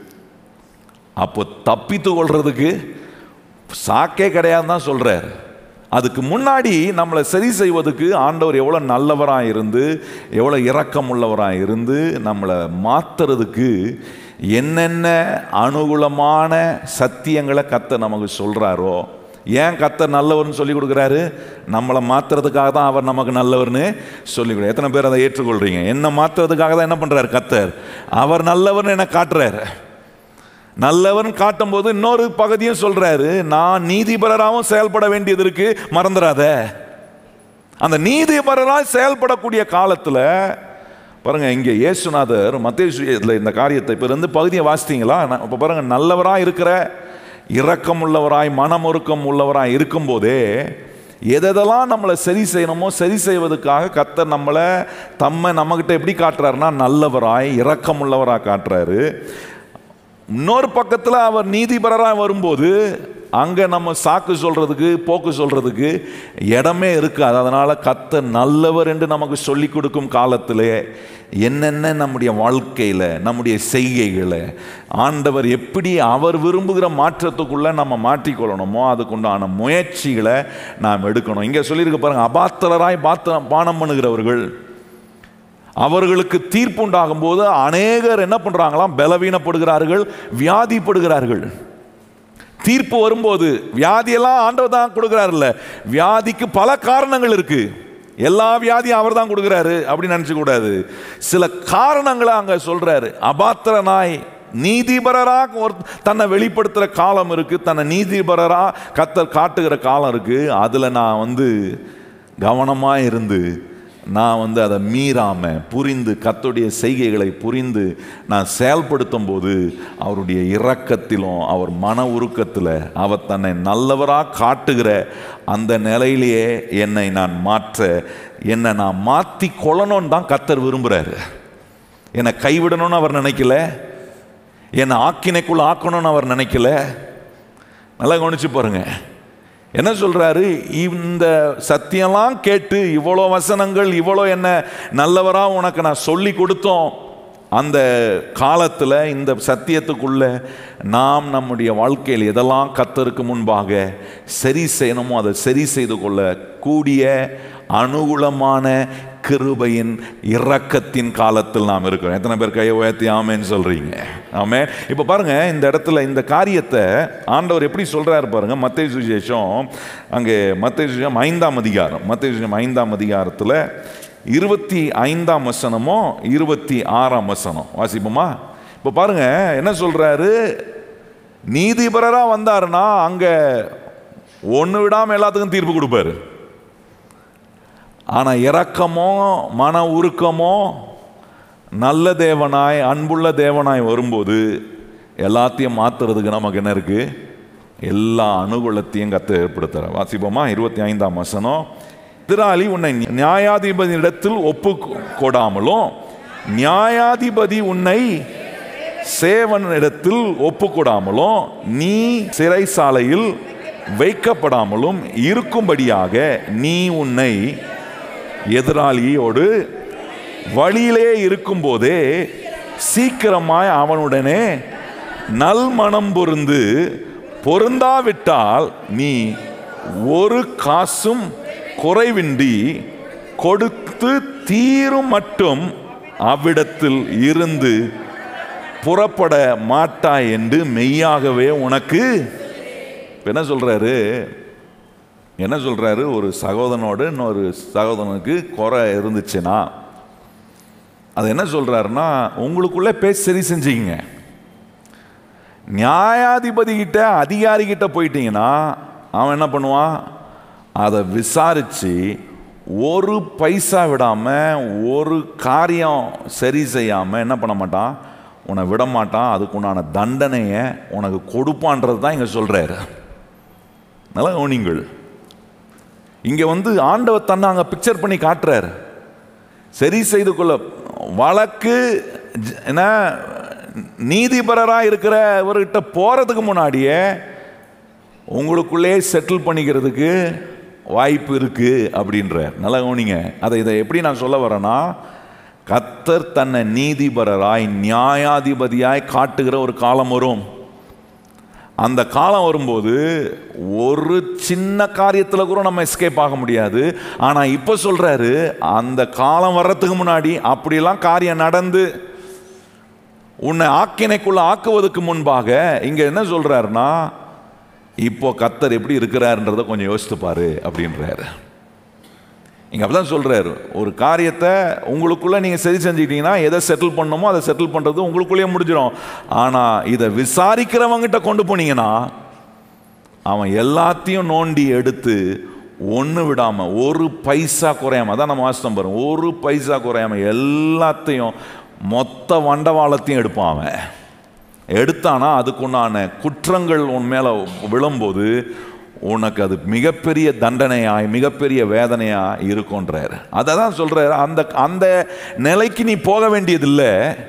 அப்போ தப்பித்து கொள்றதுக்கு சாக்கே கிடையாது தான் சொல்றார். அதுக்கு முன்னாடி நம்மளை சரி செய்வதற்கு ஆண்டவர் எவ்வளோ நல்லவராக இருந்து எவ்வளோ இரக்கம் உள்ளவராக இருந்து நம்மளை மாற்றுறதுக்கு என்னென்ன அனுகூலமான சத்தியங்களை கர்த்தர் நமக்கு சொல்கிறாரோ. ஏன் கர்த்தர் நல்லவர்னு சொல்லி கொடுக்குறாரு? நம்மளை மாற்றுறதுக்காக தான் அவர் நமக்கு நல்லவர்னு சொல்லி கொடுக்குறாரு. எத்தனை பேர் அதை ஏற்றுக்கொள்கிறீங்க? என்ன மாற்றுறதுக்காக தான் என்ன பண்ணுறாரு கர்த்தர்? அவர் நல்லவர்னு என்ன காட்டுறாரு. நல்லவன் காட்டும் போது இன்னொரு பகுதியும் சொல்றாரு, நான் நீதிபரராகவும் செயல்பட வேண்டியது இருக்கு, மறந்துடாத. அந்த நீதிபரராக செயல்படக்கூடிய காலத்தில் பாருங்க, இங்கே இயேசுநாதர் மத்தேயு இந்த காரியத்தை இப்போ இருந்து பகுதியை வாசித்தீங்களா? இப்போ பாருங்க, நல்லவராக இருக்கிற, இரக்கம் உள்ளவராய், மனமுருக்கம் உள்ளவராய் இருக்கும்போதே எதெல்லாம் நம்மளை சரி செய்யணுமோ சரி செய்வதற்காக கர்த்தர் நம்மளை தம்மை நம்மகிட்ட எப்படி காட்டுறாருன்னா நல்லவராய், இரக்கம் உள்ளவராக காட்டுறாரு. இன்னொரு பக்கத்தில் அவர் நீதிபரராக வரும்போது அங்கே நம்ம சாக்கு சொல்கிறதுக்கு, போக்கு சொல்கிறதுக்கு இடமே இருக்காது. அதனால் கர்த்தர் நல்லவர் என்று நமக்கு சொல்லி கொடுக்கும் காலத்திலே என்னென்ன நம்முடைய வாழ்க்கையில், நம்முடைய செய்கைகளை ஆண்டவர் எப்படி அவர் விரும்புகிற மாற்றத்துக்குள்ளே நம்ம மாற்றிக்கொள்ளணுமோ அதுக்குண்டான முயற்சிகளை நாம் எடுக்கணும். இங்கே சொல்லியிருக்க பாருங்கள், அபாத்திரராய் பாத்த பானம் பண்ணுகிறவர்கள், அவர்களுக்கு தீர்ப்பு உண்டாகும் போது அநேகர் என்ன பண்ணுறாங்களாம்? பலவீனப்படுகிறார்கள், வியாதிப்படுகிறார்கள். தீர்ப்பு வரும்போது வியாதியெல்லாம் ஆண்டவர் தான் கொடுக்குறாருல்ல, வியாதிக்கு பல காரணங்கள் இருக்கு. எல்லா வியாதியும் அவர் தான் கொடுக்குறாரு அப்படின்னு நினச்ச கூடாது. சில காரணங்களை அங்கே சொல்றாரு. அபாத்திரனாய் நீதிபரராக ஒரு தன்னை வெளிப்படுத்துகிற காலம் இருக்கு, தன்னை நீதிபரராக கர்த்தர் காட்டுகிற காலம் இருக்கு. அதில் நான் வந்து கவனமாக இருந்து நான் வந்து அதை மீறாம புரிந்து கர்த்தருடைய செய்கைகளை புரிந்து நான் செயல்படுத்தும் போது அவருடைய இரக்கத்திலும் அவர் மன உருக்கத்தில் அவர் தன்னை நல்லவராக காட்டுகிற அந்த நிலையிலேயே என்னை நான் மாற்ற, என்னை நான் மாற்றி கொள்ளணும்னு தான் கர்த்தர் விரும்புகிறாரு. என்னை கைவிடணும்னு அவர் நினைக்கல, என்னை ஆக்கினைக்குள்ள ஆக்கணும்னு அவர் நினைக்கல. நல்லா கவனிச்சு பாருங்க, என்ன சொல்றாரு? இந்த சத்தியம்லாம் கேட்டு இவ்வளோ வசனங்கள், இவ்வளோ என்ன நல்லவரா உனக்கு நான் சொல்லி கொடுத்தோம். அந்த காலத்தில் இந்த சத்தியத்துக்குள்ள நாம் நம்முடைய வாழ்க்கையில் எதெல்லாம் கர்த்தருக்கு முன்பாக சரி செய்யணுமோ அதை சரி செய்து கொள்ள கூடிய அனுகூலமான கிருபையின் இரக்கத்தின் காலத்தில் நாம் இருக்கிறோம். எத்தனை பேர் கையை உயர்த்தி ஆமேன்னு சொல்றீங்க? ஆமே. இப்போ பாருங்க, இந்த இடத்துல இந்த காரியத்தை ஆண்டவர் எப்படி சொல்றாரு பாருங்க. மத்தேயு சுவிசேஷம், அங்கே மத்தேயு சுவிசேஷம் ஐந்தாம் அதிகாரம், மத்தேயு சுவிசேஷம் ஐந்தாம் அதிகாரத்தில் இருபத்தி ஐந்தாம் வசனமோ இருபத்தி ஆறாம் வசனம் வாசிப்போமா? இப்போ பாருங்க என்ன சொல்றாரு. நீதிபரரா வந்தாருன்னா அங்க ஒன்று விடாம எல்லாத்துக்கும் தீர்ப்பு கொடுப்பாரு. ஆனால் இரக்கமோ மன உருக்கமோ நல்ல தேவனாய், அன்புள்ள தேவனாய் வரும்போது எல்லாத்தையும் மாற்றுறதுக்கு நமக்கு என்ன இருக்கு? எல்லா அனுகூலத்தையும் கர்த்தர் ஏற்படுத்துற. வாசிப்போமா? இருபத்தி ஐந்தாம் வசனம். எதிராளி உன்னை நியாயாதிபதியிடத்தில் ஒப்பு கொடாமலும், நியாயாதிபதி உன்னை சேவனிடத்தில் ஒப்பு கொடாமலும், நீ சிறைசாலையில் வைக்கப்படாமலும் இருக்கும்படியாக நீ உன்னை எதிராளியோடு வழியிலே இருக்கும் போதே சீக்கிரமாய் அவனுடனே நல் மனம் பொருந்து, பொருந்தாவிட்டால் நீ ஒரு காசும் குறைவின்றி கொடுத்து தீரும் மட்டும் அவ்விடத்தில் இருந்து புறப்பட மாட்டாய் என்று மெய்யாகவே உனக்கு. என்ன சொல்றாரு? என்ன சொல்றாரு? ஒரு சகோதரனோடு இன்னொரு சகோதரனுக்கு குறை இருந்துச்சுன்னா அது என்ன சொல்றாருன்னா, உங்களுக்குள்ளே பேசி சரி செஞ்சீங்க. நியாயாதிபதி கிட்ட, அதிகாரி கிட்ட போயிட்டீங்கன்னா அவன் என்ன பண்ணுவான்? அதை விசாரிச்சு ஒரு பைசா விடாம, ஒரு காரியம் சரி செய்யாம என்ன பண்ண மாட்டான்? உன்னை விட மாட்டான். அதுக்குண்டான தண்டனையை உனக்கு கொடுப்பான்றது தான் இங்க சொல்றாரு. நல்லா கவனிங்கள். இங்க வந்து ஆண்டவர் தன்னை அங்க பிக்சர் பண்ணி காட்டுறாரு. சரி செய்து கொள்ள வழக்கு என்ன நீதிபரராக இருக்கிற இவர்கிட்ட போறதுக்கு முன்னாடியே உங்களுக்குள்ளே செட்டில் பண்ணிக்கிறதுக்கு வாய்ப்பு இருக்கு அப்படின்ற. நல்லா கவனிங்க. அதை இதை எப்படி நான் சொல்ல வரேன்னா, கர்த்தர் தன்னை நீதிபரராய் நியாயாதிபதியாய் காட்டுகிற ஒரு காலம் வரும். அந்த காலம் வரும்போது ஒரு சின்ன காரியத்தில் கூட நம்ம எஸ்கேப் ஆக முடியாது. ஆனால் இப்போ சொல்றாரு, அந்த காலம் வர்றதுக்கு முன்னாடி அப்படியெல்லாம் காரியம் நடந்து உன்னை ஆக்கினைக்குள்ள ஆக்குவதற்கு முன்பாக இங்க என்ன சொல்றாருன்னா, இப்போ கர்த்தர் எப்படி இருக்கிறாருன்றதை கொஞ்சம் யோசித்து பாரு அப்படின்றாரு. இங்க அப்படிதான் சொல்றாரு. ஒரு காரியத்தை உங்களுக்குள்ள நீங்க சரி செஞ்சுக்கிட்டீங்கன்னா எதை செட்டில் பண்ணணுமோ அதை செட்டில் பண்றது உங்களுக்குள்ளேயே முடிஞ்சிடும். ஆனா இதை விசாரிக்கிறவங்கிட்ட கொண்டு போனீங்கன்னா அவன் எல்லாத்தையும் நோண்டி எடுத்து ஒன்று விடாமல், ஒரு பைசா குறையாம, அதான் நம்ம வாசித்தோம் பாருங்க, ஒரு பைசா குறையாம எல்லாத்தையும் மொத்த வண்டவாளத்தையும் எடுப்பான். அவன் எடுத்தானா அதுக்குண்டான குற்றங்கள் உன் மேலே விழும்போது உனக்கு அது மிகப்பெரிய தண்டனையாய் மிகப்பெரிய வேதனையாக இருக்குன்றார். அதை தான் சொல்கிறார். அந்த அந்த நிலைக்கு நீ போக வேண்டியதில்லை.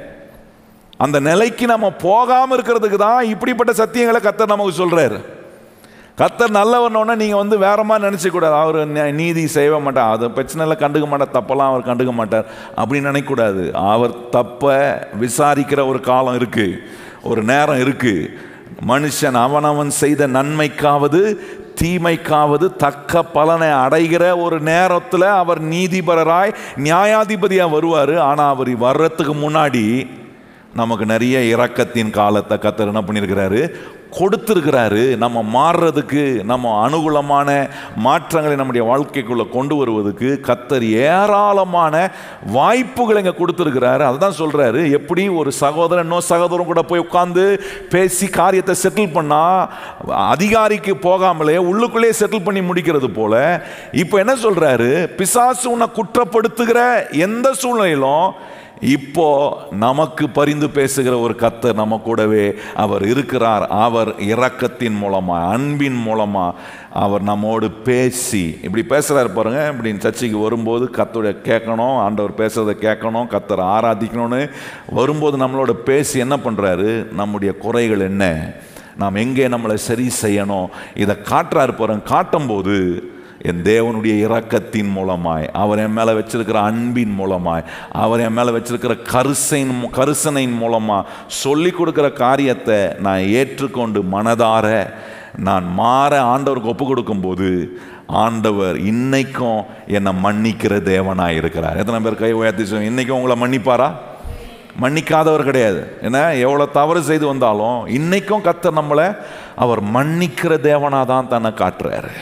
அந்த நிலைக்கு நம்ம போகாமல் இருக்கிறதுக்கு தான் இப்படிப்பட்ட சத்தியங்களை கர்த்தர் நமக்கு சொல்கிறார். கர்த்தர் நல்லவனோன்னா நீங்கள் வந்து வேற மாதிரி நினச்சிக்கூடாது. அவர் நீதி செய்ய மாட்டார், அது பிரச்சனையில் கண்டுக்க மாட்டார், தப்பெல்லாம் அவர் கண்டுக்க மாட்டார் அப்படின்னு நினைக்கக்கூடாது. அவர் தப்பை விசாரிக்கிற ஒரு காலம் இருக்குது, ஒரு நேரம் இருக்குது. மனுஷன் அவனவன் செய்த நன்மைக்காவது தீமைக்காவது தக்க பலனை அடைகிற ஒரு நேரத்தில் அவர் நீதிபரராய் நியாயாதிபதியாக வருவார். ஆனால் அவர் வர்றதுக்கு முன்னாடி நமக்கு நிறைய இரக்கத்தின் காலத்தை கர்த்தர் என்ன பண்ணியிருக்கிறாரு, கொடுத்துருக்கிறாரு. நம்ம மாறுறதுக்கு, நம்ம அனுகூலமான மாற்றங்களை நம்முடைய வாழ்க்கைக்குள்ளே கொண்டு வருவதுக்கு கர்த்தர் ஏராளமான வாய்ப்புகளை இங்கே கொடுத்துருக்கிறாரு. அதுதான் சொல்கிறாரு, எப்படி ஒரு சகோதரன் இன்னொரு சகோதரன் கூட போய் உட்காந்து பேசி காரியத்தை செட்டில் பண்ணால் அதிகாரிக்கு போகாமலே உள்ளுக்குள்ளே செட்டில் பண்ணி முடிக்கிறது போல, இப்போ என்ன சொல்கிறாரு, பிசாசு உன்னை குற்றப்படுத்துகிற எந்த சூழ்நிலையிலும் இப்போ நமக்கு பரிந்து பேசுகிற ஒரு கர்த்தர் நம்ம கூடவே அவர் இருக்கிறார். அவர் இரக்கத்தின் மூலமா, அன்பின் மூலமா அவர் நம்மோடு பேசி இப்படி பேசுறாரு பாருங்க. இப்படி சர்ச்சைக்கு வரும்போது கர்த்தரை கேட்கணும், ஆண்டவர் பேசுறதை கேட்கணும், கர்த்தரை ஆராதிக்கணும்னு வரும்போது நம்மளோட பேசி என்ன பண்றாரு, நம்முடைய குறைகள் என்ன, நாம் எங்கே நம்மளை சரி செய்யணும், இதை காட்டுறாரு பாருங்க. காட்டும்போது என் தேவனுடைய இரக்கத்தின் மூலமாய், அவர் என் மேலே வச்சிருக்கிற அன்பின் மூலமாய், அவர் என் மேலே வச்சிருக்கிற கருசைன் கருசனையின் மூலமாக சொல்லி கொடுக்குற காரியத்தை நான் ஏற்றுக்கொண்டு மனதார நான் மாற ஆண்டவருக்கு ஒப்பு கொடுக்கும்போது ஆண்டவர் இன்னைக்கும் என்னை மன்னிக்கிற தேவனாக இருக்கிறார். எத்தனை பேர் கை உயர்த்தி சொல்லுங்க, இன்னைக்கும் உங்களை மன்னிப்பாரா? மன்னிக்காதவர் கிடையாது. ஏன்னா எவ்வளோ தவறு செய்து வந்தாலும் இன்னைக்கும் கர்த்தர் நம்மளை அவர் மன்னிக்கிற தேவனாக தான் தன்னை காட்டுறாரு.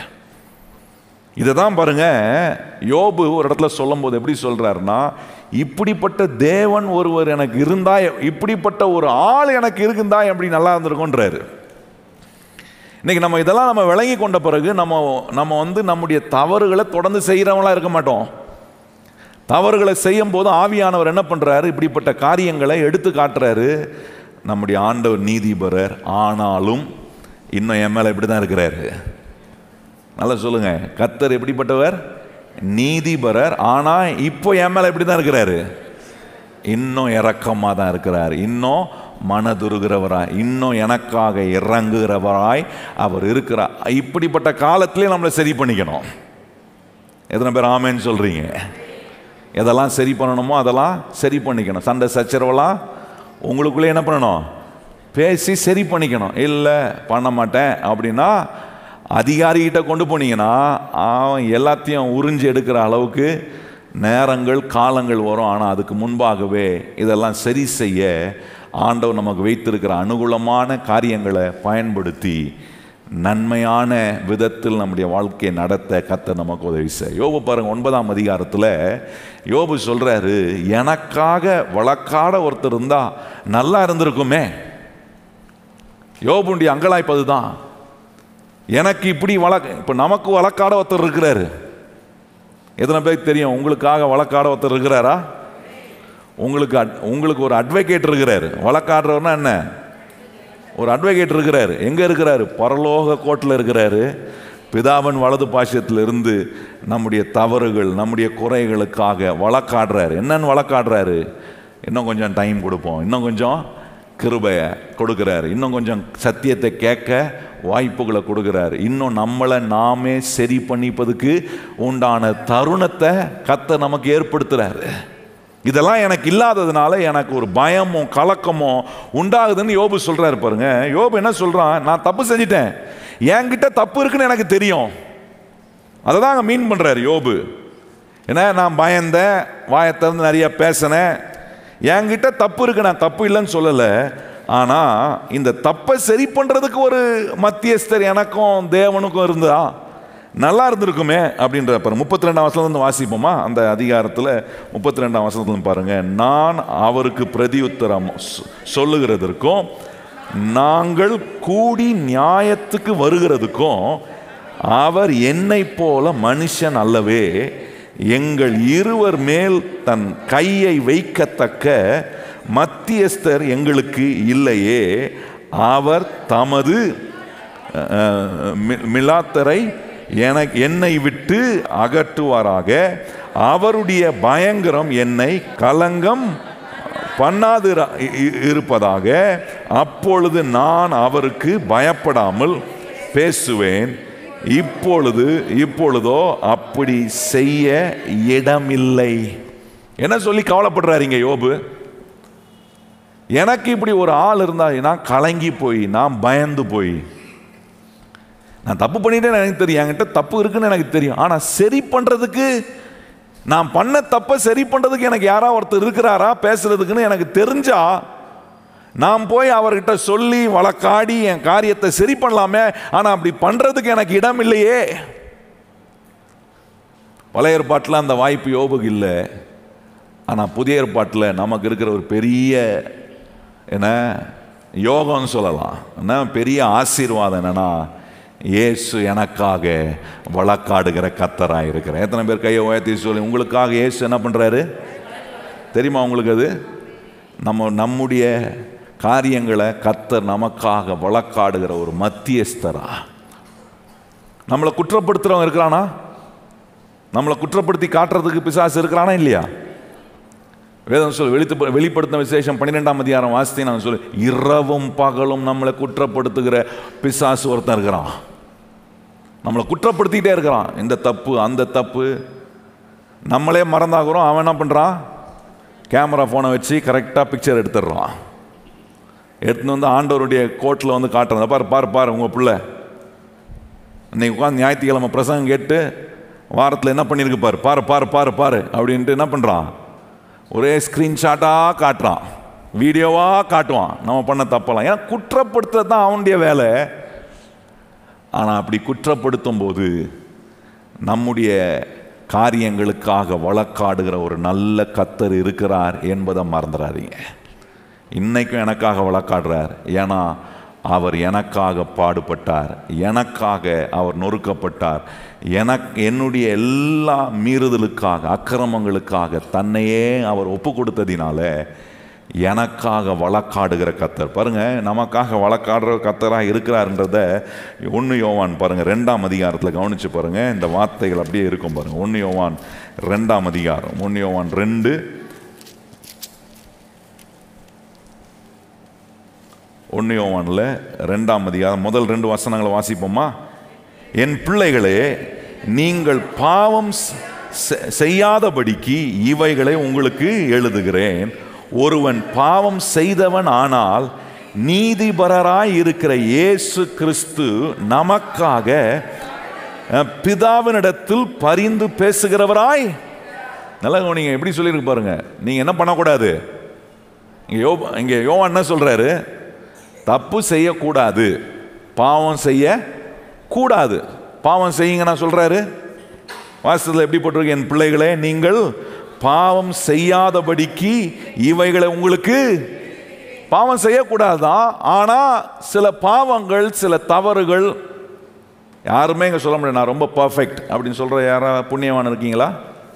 இதை தான் பாருங்க, யோபு ஒரு இடத்துல சொல்லும் போது எப்படி சொல்றாருன்னா, இப்படிப்பட்ட தேவன் ஒருவர் எனக்கு இருந்தா, இப்படிப்பட்ட ஒரு ஆள் எனக்கு இருக்குந்தா எப்படி நல்லா இருந்திருக்கும்ன்றாரு. இன்னைக்கு நம்ம இதெல்லாம் நம்ம விளங்கி கொண்ட பிறகு நம்ம நம்ம வந்து நம்முடைய தவறுகளை தொடர்ந்து செய்கிறவங்களா இருக்க மாட்டோம். தவறுகளை செய்யும் போது ஆவியானவர் என்ன பண்றாரு, இப்படிப்பட்ட காரியங்களை எடுத்து காட்டுறாரு. நம்முடைய ஆண்டவர் நீதிபரர், ஆனாலும் இன்னும் என் மேல இப்படி தான் இருக்கிறாரு. நல்லா சொல்லுங்க, கர்த்தர் எப்படிப்பட்டவர், நீதிபரர், ஆனா இப்போ என் மேல எப்படி தான் இருக்கிறாரு, இன்னும் இரக்கமா தான் இருக்கிறார், இன்னும் மனதுருகிறவராய், இன்னும் எனக்காக இறங்குகிறவராய் அவர் இருக்கிறார். இப்படிப்பட்ட காலத்திலே நம்மளை சரி பண்ணிக்கணும். எத்தனை பேர் ஆமேன்னு சொல்றீங்க? எதெல்லாம் சரி பண்ணணுமோ அதெல்லாம் சரி பண்ணிக்கணும். சண்டை சச்சரவெல்லாம் உங்களுக்குள்ளே என்ன பண்ணணும், பேசி சரி பண்ணிக்கணும். இல்லை பண்ண மாட்டேன் அப்படின்னா அதிகாரிகிட்ட கொண்டு போனீங்கன்னா அவன் எல்லாத்தையும் உறிஞ்சி எடுக்கிற அளவுக்கு நேரங்கள் காலங்கள் வரும். ஆனால் அதுக்கு முன்பாகவே இதெல்லாம் சரி செய்ய ஆண்டவர் நமக்கு வைத்திருக்கிற அனுகூலமான காரியங்களை பயன்படுத்தி நன்மையான விதத்தில் நம்முடைய வாழ்க்கையை நடத்த கர்த்தர் நமக்கு உதவி செய்ய. யோபு பாருங்க, ஒன்பதாம் அதிகாரத்தில் யோபு சொல்றாரு, எனக்காக வழக்காட ஒருத்தர் இருந்தா நல்லா இருந்திருக்குமே. யோபுடைய அங்கலாய்ப்பது தான், எனக்கு இப்படி வழக்கு, இப்போ நமக்கு வழக்காட ஒருத்தர் இருக்கிறாரு. எத்தனை பேருக்கு தெரியும் உங்களுக்காக வழக்காட ஒருத்தர் இருக்கிறாரா? உங்களுக்கு உங்களுக்கு ஒரு அட்வொகேட் இருக்கிறாரு. வழக்காடுறவர்னா என்ன, ஒரு அட்வொகேட் இருக்கிறாரு. எங்கே இருக்கிறாரு? பரலோக கோர்ட்டில் இருக்கிறாரு. பிதாவின் வலது பாஷ்யத்தில் இருந்து நம்முடைய தவறுகள், நம்முடைய குறைகளுக்காக வழக்காடுறாரு. என்னன்னு வழக்காடுறாரு? இன்னும் கொஞ்சம் டைம் கொடுப்போம், இன்னும் கொஞ்சம் கிருபையை கொடுக்குறாரு, இன்னும் கொஞ்சம் சத்தியத்தை கேட்க வாய்ப்புகளை கொடுக்குறாரு, இன்னும் நம்மளை நாமே சரி பண்ணிப்பதுக்கு உண்டான தருணத்தை கர்த்தர் நமக்கு ஏற்படுத்துறாரு. இதெல்லாம் எனக்கு இல்லாததுனால எனக்கு ஒரு பயமும் கலக்கமும் உண்டாகுதுன்னு யோபு சொல்றாரு பாருங்க. யோபு என்ன சொல்றான், நான் தப்பு செஞ்சிட்டேன், என்கிட்ட தப்பு இருக்குன்னு எனக்கு தெரியும். அதை தான் அங்கே மீன் பண்றாரு யோபு. ஏன்னா நான் பயந்தேன், வாயை திறந்து நிறைய பேசினேன், என்கிட்ட தப்பு இருக்கு, நான் தப்பு இல்லைன்னு சொல்லலை. ஆனால் இந்த தப்பை சரி பண்ணுறதுக்கு ஒரு மத்தியஸ்தர் எனக்கும் தேவனுக்கும் இருந்தா நல்லா இருந்திருக்குமே அப்படின்ற பாருங்க. முப்பத்தி ரெண்டாம் வசனத்துல வாசிப்போமா? அந்த அதிகாரத்தில் முப்பத்தி ரெண்டாம் வசனத்துல பாருங்க, நான் அவருக்கு பிரதியுத்தரம் சொல்லுகிறதற்கும் நாங்கள் கூடி நியாயத்துக்கு வருகிறதுக்கும் அவர் என்னை போல மனுஷன் அல்லவே. எங்கள் இருவர் மேல் தன் கையை வைக்கத்தக்க மத்தியஸ்தர் எங்களுக்கு இல்லையே. அவர் தமது மிலாத்தரை எனக்கு என்னை விட்டு அகற்றுவாராக. அவருடைய பயங்கரம் என்னை கலங்கம் பண்ணாது இருப்பதாக. அப்பொழுது நான் அவருக்கு பயப்படாமல் பேசுவேன். இப்பொழுது இப்பொழுதோ அப்படி செய்ய இடமில்லை. என்ன சொல்லி கவலைப்படுறாருங்க யோபு? எனக்கு இப்படி ஒரு ஆள் இருந்தா நான் கலங்கி போய், நான் பயந்து போய், நான் தப்பு பண்ணிட்டேன்னு எனக்கு தெரியும், என்கிட்ட தப்பு இருக்குன்னு எனக்கு தெரியும், ஆனா சரி பண்றதுக்கு, நான் பண்ண தப்ப சரி பண்றதுக்கு எனக்கு யாராவது ஒருத்தர் இருக்கிறாரா பேசுறதுக்குன்னு எனக்கு தெரிஞ்சா நான் போய் அவர்கிட்ட சொல்லி வழக்காடி என் காரியத்தை சரி பண்ணலாமே. ஆனா அப்படி பண்றதுக்கு எனக்கு இடம் இல்லையே. பழைய ஏற்பாட்டில் அந்த வாய்ப்பு யோபுக்கு இல்லை. ஆனா புதிய ஏற்பாட்டில் நமக்கு இருக்கிற ஒரு பெரிய என்ன யோகம்னு சொல்லலாம், என்ன பெரிய ஆசீர்வாதம் என்னன்னா, இயேசு எனக்காக வழக்காடுகிற கர்த்தராக இருக்கிற. எத்தனை பேர் கையை உயர்த்தி சொல்லி உங்களுக்காக இயேசு என்ன பண்றாரு தெரியுமா? உங்களுக்கு அது நம்ம நம்முடைய காரியங்களை கர்த்தர் நமக்காக வழக்காடுகிற ஒரு மத்தியஸ்தரா. நம்மளை குற்றப்படுத்துறவங்க இருக்கிறானா? நம்மளை குற்றப்படுத்தி காட்டுறதுக்கு பிசாசு இருக்கிறானா இல்லையா? வேதம் சொல்லு, வெளித்து வெளிப்படுத்த விசேஷம் பன்னிரெண்டாம் அதிகாரம் வாசித்து நான் சொல்லு, இரவும் பகலும் நம்மளை குற்றப்படுத்துகிற பிசாசு ஒருத்தன் இருக்கிறான். நம்மளை குற்றப்படுத்திக்கிட்டே இருக்கிறான். இந்த தப்பு அந்த தப்பு, நம்மளே மறந்தாகிறோம். அவன் என்ன பண்ணுறான்? கேமரா ஃபோனை வச்சு கரெக்டாக பிக்சர் எடுத்துடுறான். எடுத்துன்னு வந்து ஆண்டவருடைய கோர்ட்டில் வந்து காட்டுறான். பாரு பாரு பாரு உங்கள் பிள்ளை இன்னைக்கு உட்காந்து ஞாயிற்றுக்கிழமை பிரசங்கம் கேட்டு வாரத்தில் என்ன பண்ணியிருக்கு பாரு பாரு பாரு பாரு பாரு அப்படின்ட்டு என்ன பண்ணுறான்? ஒரே ஸ்க்ரீன்ஷாட்டாக காட்டுறான், வீடியோவாக காட்டுவான் நம்ம பண்ண தப்பெல்லாம். ஏன்னா குற்றப்படுத்துறது தான் அவனுடைய வேலை. ஆனால் அப்படி குற்றப்படுத்தும் போது நம்முடைய காரியங்களுக்காக வழக்காடுகிற ஒரு நல்ல கர்த்தர் இருக்கிறார் என்பதை மறந்துடாதீங்க. இன்னைக்கும் எனக்காக வழக்காடுறார். ஏன்னா அவர் எனக்காக பாடுபட்டார், எனக்காக அவர் நொறுக்கப்பட்டார், எனக்கு என்னுடைய எல்லா மீறுதலுக்காக அக்கிரமங்களுக்காக தன்னையே அவர் ஒப்பு கொடுத்ததினால எனக்காக வழக்காடுகிற கர்த்தர். பாருங்க, நமக்காக வழக்காடுற கர்த்தராக இருக்கிறார்ன்றத ஒன்று யோவான் பாருங்க ரெண்டாம் அதிகாரத்தில் கவனிச்சு பாருங்க. இந்த வார்த்தைகள் அப்படியே இருக்கும் பாருங்க. ஒன்று யோவான் ரெண்டாம் அதிகாரம், ஒன்று யோவான் ரெண்டு ஒன்று யோவானில் ரெண்டாம் அதிகாரம் முதல் ரெண்டு வசனங்களை வாசிப்போமா? என் பிள்ளைகளே, நீங்கள் பாவம் செய்யாதபடிக்கு இவைகளை உங்களுக்கு எழுதுகிறேன். ஒருவன் பாவம் செய்தவன் ஆனால் நீதிபரராய் இருக்கிற இயேசு கிறிஸ்து நமக்காக பிதாவினிடத்தில் பரிந்து பேசுகிறவராய். நல்லா நீங்க எப்படி சொல்லியிருக்கு பாருங்க. நீங்க என்ன பண்ணக்கூடாது? இங்க யோ இங்க யோவான் என்ன சொல்றாரு? தப்பு செய்யக்கூடாது, பாவம் செய்ய கூடாது. பாவம் செய்யுங்க நான் சொல்றாரு. வாசத்தில் எப்படி போட்டிருக்கு? என் பிள்ளைகளே, நீங்கள் பாவம் செய்யாதபடிக்கு இவைகளை உங்களுக்கு. பாவம் செய்யக்கூடாதான். ஆனா சில பாவங்கள், சில தவறுகள் யாருமே இங்க சொல்ல முடியாது. நான் ரொம்ப பர்ஃபெக்ட் அப்படின்னு சொல்ற யாரா புண்ணியவான் இருக்கீங்களா?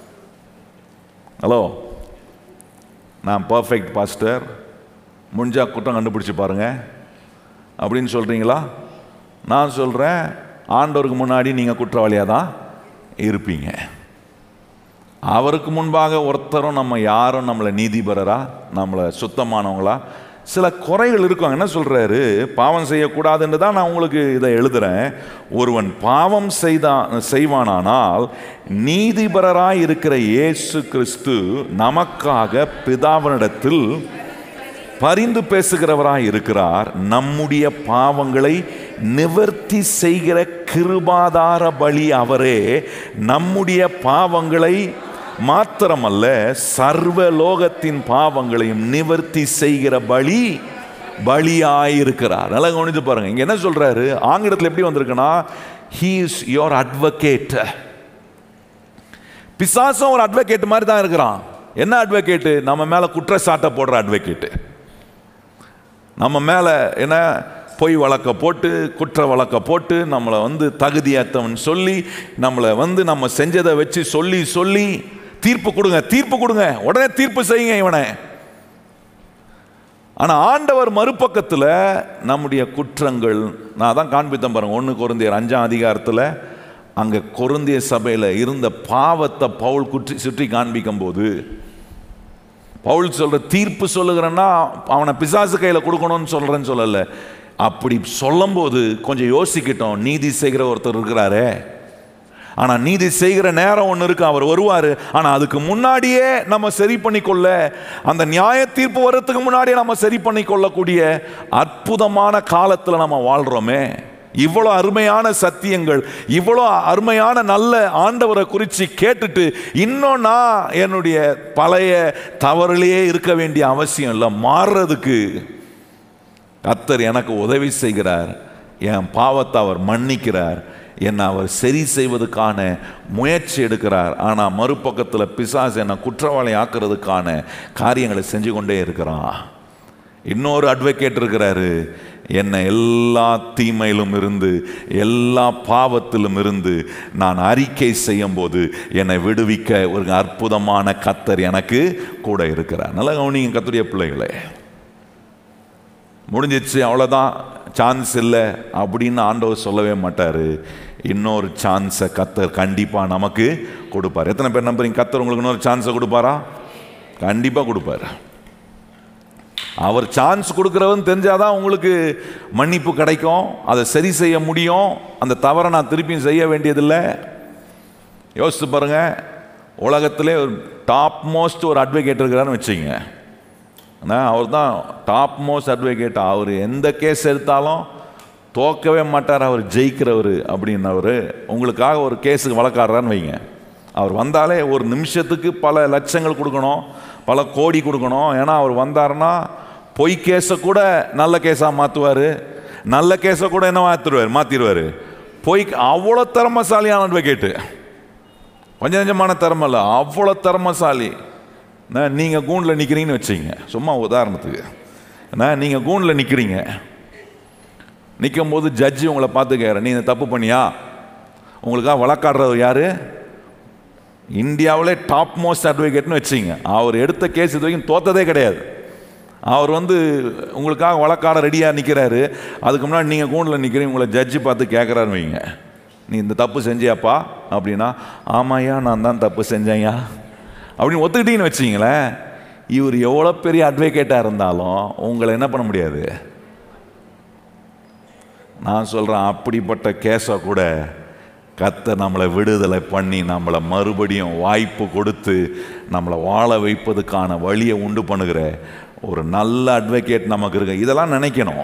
ஹலோ, நான் பர்ஃபெக்ட் பாஸ்டர், முடிஞ்சா குற்றம் கண்டுபிடிச்சு பாருங்க அப்படின்னு சொல்றீங்களா? நான் சொல்றேன், ஆண்டவருக்கு முன்னாடி நீங்க குற்றவாளியாக தான் இருப்பீங்க. அவருக்கு முன்பாக ஒருத்தரும் நம்ம யாரும் நம்மளை நீதிபரரா, நம்மளை சுத்தமானவங்களா, சில குறைகள் இருக்கும். என்ன சொல்றாரு? பாவம் செய்யக்கூடாதுன்னு தான் நான் உங்களுக்கு இதை எழுதுறேன். ஒருவன் பாவம் செய்தான் செய்வானானால் நீதிபரராய் இருக்கிற இயேசு கிறிஸ்து நமக்காக பிதாவினிடத்தில் பரிந்து பேசுகிறவராய் இருக்கிறார். நம்முடைய பாவங்களை நிவர்த்தி செய்கிற கிருபாதார பலி அவரே. நம்முடைய பாவங்களை மாத்திரமல்ல, சர்வ லோகத்தின் பாவங்களையும் நிவர்த்தி செய்கிற பலி பலியாயிருக்கிறார். நல்லா கவனிச்சு பாருங்க. இங்க என்ன சொல்றாரு? ஆங்கிலத்தில் எப்படி வந்திருக்குன்னா, he is your advocate. பிசாசும் ஒரு அட்வொகேட் மாதிரி தான் இருக்கிறான். என்ன அட்வொகேட்? நம்ம மேல குற்றச்சாட்டை போடுற அட்வொகேட். நம்ம மேல என்ன பொய் வழக்க போட்டு குற்ற வழக்க போட்டு நம்மளை வந்து தகுதியற்றவன் சொல்லி நம்மளை வந்து நம்ம செஞ்சதை வச்சு சொல்லி சொல்லி தீர்ப்பு கொடுங்க தீர்ப்பு கொடுங்க உடனே தீர்ப்பு செய்யுங்க இவனை. ஆனால் ஆண்டவர் மறுபக்கத்தில் நம்முடைய குற்றங்கள், நான் தான் காண்பித்தேன் பாருங்க, ஒன்று கொரிந்தியர் அஞ்சாம் அதிகாரத்தில் அங்கே கொரிந்திய சபையில் இருந்த பாவத்தை பவுல் குற்றி சுற்றி காண்பிக்கும் போது பவுல் சொல்ற தீர்ப்பு சொல்லுகிறேன்னா அவனை பிசாசு கையில் கொடுக்கணும்னு சொல்றேன்னு சொல்லலை. அப்படி சொல்லும் போது கொஞ்சம் யோசிக்கிட்டோம். நீதி செய்கிற ஒருத்தர் இருக்கிறாரே, ஆனால் நீதி செய்கிற நேரம் ஒன்று இருக்கு, அவர் வருவார். ஆனால் அதுக்கு முன்னாடியே நம்ம சரி பண்ணிக்கொள்ள, அந்த நியாய தீர்ப்பு வர்றதுக்கு முன்னாடியே நம்ம சரி பண்ணிக்கொள்ளக்கூடிய அற்புதமான காலத்தில் நம்ம வாழ்கிறோமே. இவ்வளோ அருமையான சத்தியங்கள், இவ்வளோ அருமையான நல்ல ஆண்டவரை குறித்து கேட்டுட்டு இன்னும் நான் என்னுடைய பழைய தவறிலேயே இருக்க வேண்டிய அவசியம் இல்லை. மாறுறதுக்கு கர்த்தர் எனக்கு உதவி செய்கிறார். என் பாவத்தை அவர் மன்னிக்கிறார். என்னை அவர் சரி செய்வதற்கான முயற்சி எடுக்கிறார். ஆனால் மறுபக்கத்தில் பிசாசு என்னை குற்றவாளி ஆக்குறதுக்கான காரியங்களை செஞ்சு கொண்டே இருக்கிறான். இன்னொரு அட்வொகேட் இருக்கிறாரு, என்னை எல்லா தீமையிலும் இருந்து எல்லா பாவத்திலும் இருந்து நான் அறிக்கை செய்யும் போது என்னை விடுவிக்க ஒரு அற்புதமான கர்த்தர் எனக்கு கூட இருக்கிறார். நல்லா கவனிங்க கர்த்தருடைய பிள்ளைகளே, முடிஞ்சிச்சு அவ்வளோதான், சான்ஸ் இல்லை அப்படின்னு ஆண்டவர் சொல்லவே மாட்டார். இன்னொரு சான்ஸை கர்த்தர் கண்டிப்பாக நமக்கு கொடுப்பார். எத்தனை பேர் நம்புறீங்க கர்த்தர் உங்களுக்கு இன்னொரு சான்ஸை கொடுப்பாரா? கண்டிப்பாக கொடுப்பார். அவர் சான்ஸ் கொடுக்குறவன்னு தெரிஞ்சாதான் உங்களுக்கு மன்னிப்பு கிடைக்கும், அதை சரி செய்ய முடியும். அந்த தவறை நான் திருப்பியும் செய்ய வேண்டியதில்லை. யோசித்து பாருங்க, உலகத்திலே ஒரு டாப் மோஸ்ட் ஒரு அட்வொகேட் இருக்கிறான்னு வச்சுங்க. ஆனால் அவர் தான் டாப் மோஸ்ட் அட்வொகேட். அவர் எந்த கேஸ் எடுத்தாலும் தோக்கவே மாட்டார், அவர் ஜெயிக்கிறவர் அப்படின்னவர். உங்களுக்காக ஒரு கேஸுக்கு வழக்காடுறான்னு வைங்க, அவர் வந்தாலே ஒரு நிமிஷத்துக்கு பல லட்சங்கள் கொடுக்கணும், பல கோடி கொடுக்கணும். ஏன்னா அவர் வந்தாருன்னா பொய் கேஸை கூட நல்ல கேஸாக மாற்றுவார், நல்ல கேஸை கூட என்ன மாற்றிடுவார் மாற்றிடுவார் பொய். அவ்வளோ திறமசாலியான அட்வொகேட்டு, கொஞ்சம் கொஞ்சமான திறமை இல்லை, அவ்வளோ திறமசாலி. நீங்கள் கூண்டில் நிற்கிறீங்கன்னு வச்சுங்க, சும்மா உதாரணத்துக்கு, ஏன்னா நீங்கள் கூண்டில் நிற்கிறீங்க, நிற்கும் போது ஜட்ஜி உங்களை பார்த்து கேட்குற, நீ இந்த தப்பு பண்ணியா? உங்களுக்காக வழக்காடுறவர் யார்? இந்தியாவிலே டாப் மோஸ்ட் அட்வொகேட்னு வச்சுங்க. அவர் எடுத்த கேஸ் இது வரைக்கும் தோத்ததே கிடையாது. அவர் வந்து உங்களுக்காக வழக்காட ரெடியாக நிற்கிறாரு. அதுக்கு முன்னாடி நீங்கள் கூண்டில் நிற்கிறீங்க, உங்களை ஜட்ஜி பார்த்து கேட்குறாரு வைங்க, நீ இந்த தப்பு செஞ்சியாப்பா அப்படின்னா, ஆமாய்யா நான் தான் தப்பு செஞ்சேன்யா அப்படின்னு ஒத்துக்கிட்டீங்கன்னு வச்சிங்களேன். இவர் எவ்வளோ பெரிய அட்வொகேட்டாக இருந்தாலும் உங்களை என்ன பண்ண முடியாது. நான் சொல்கிறேன், அப்படிப்பட்ட கேஸை கூட கர்த்தர் நம்மளை விடுதலை பண்ணி நம்மளை மறுபடியும் வாய்ப்பு கொடுத்து நம்மளை வாழ வைப்பதுக்கான வழியை உண்டு பண்ணுகிற ஒரு நல்ல அட்வொகேட் நமக்கு இருக்கு. இதெல்லாம் நினைக்கணும்.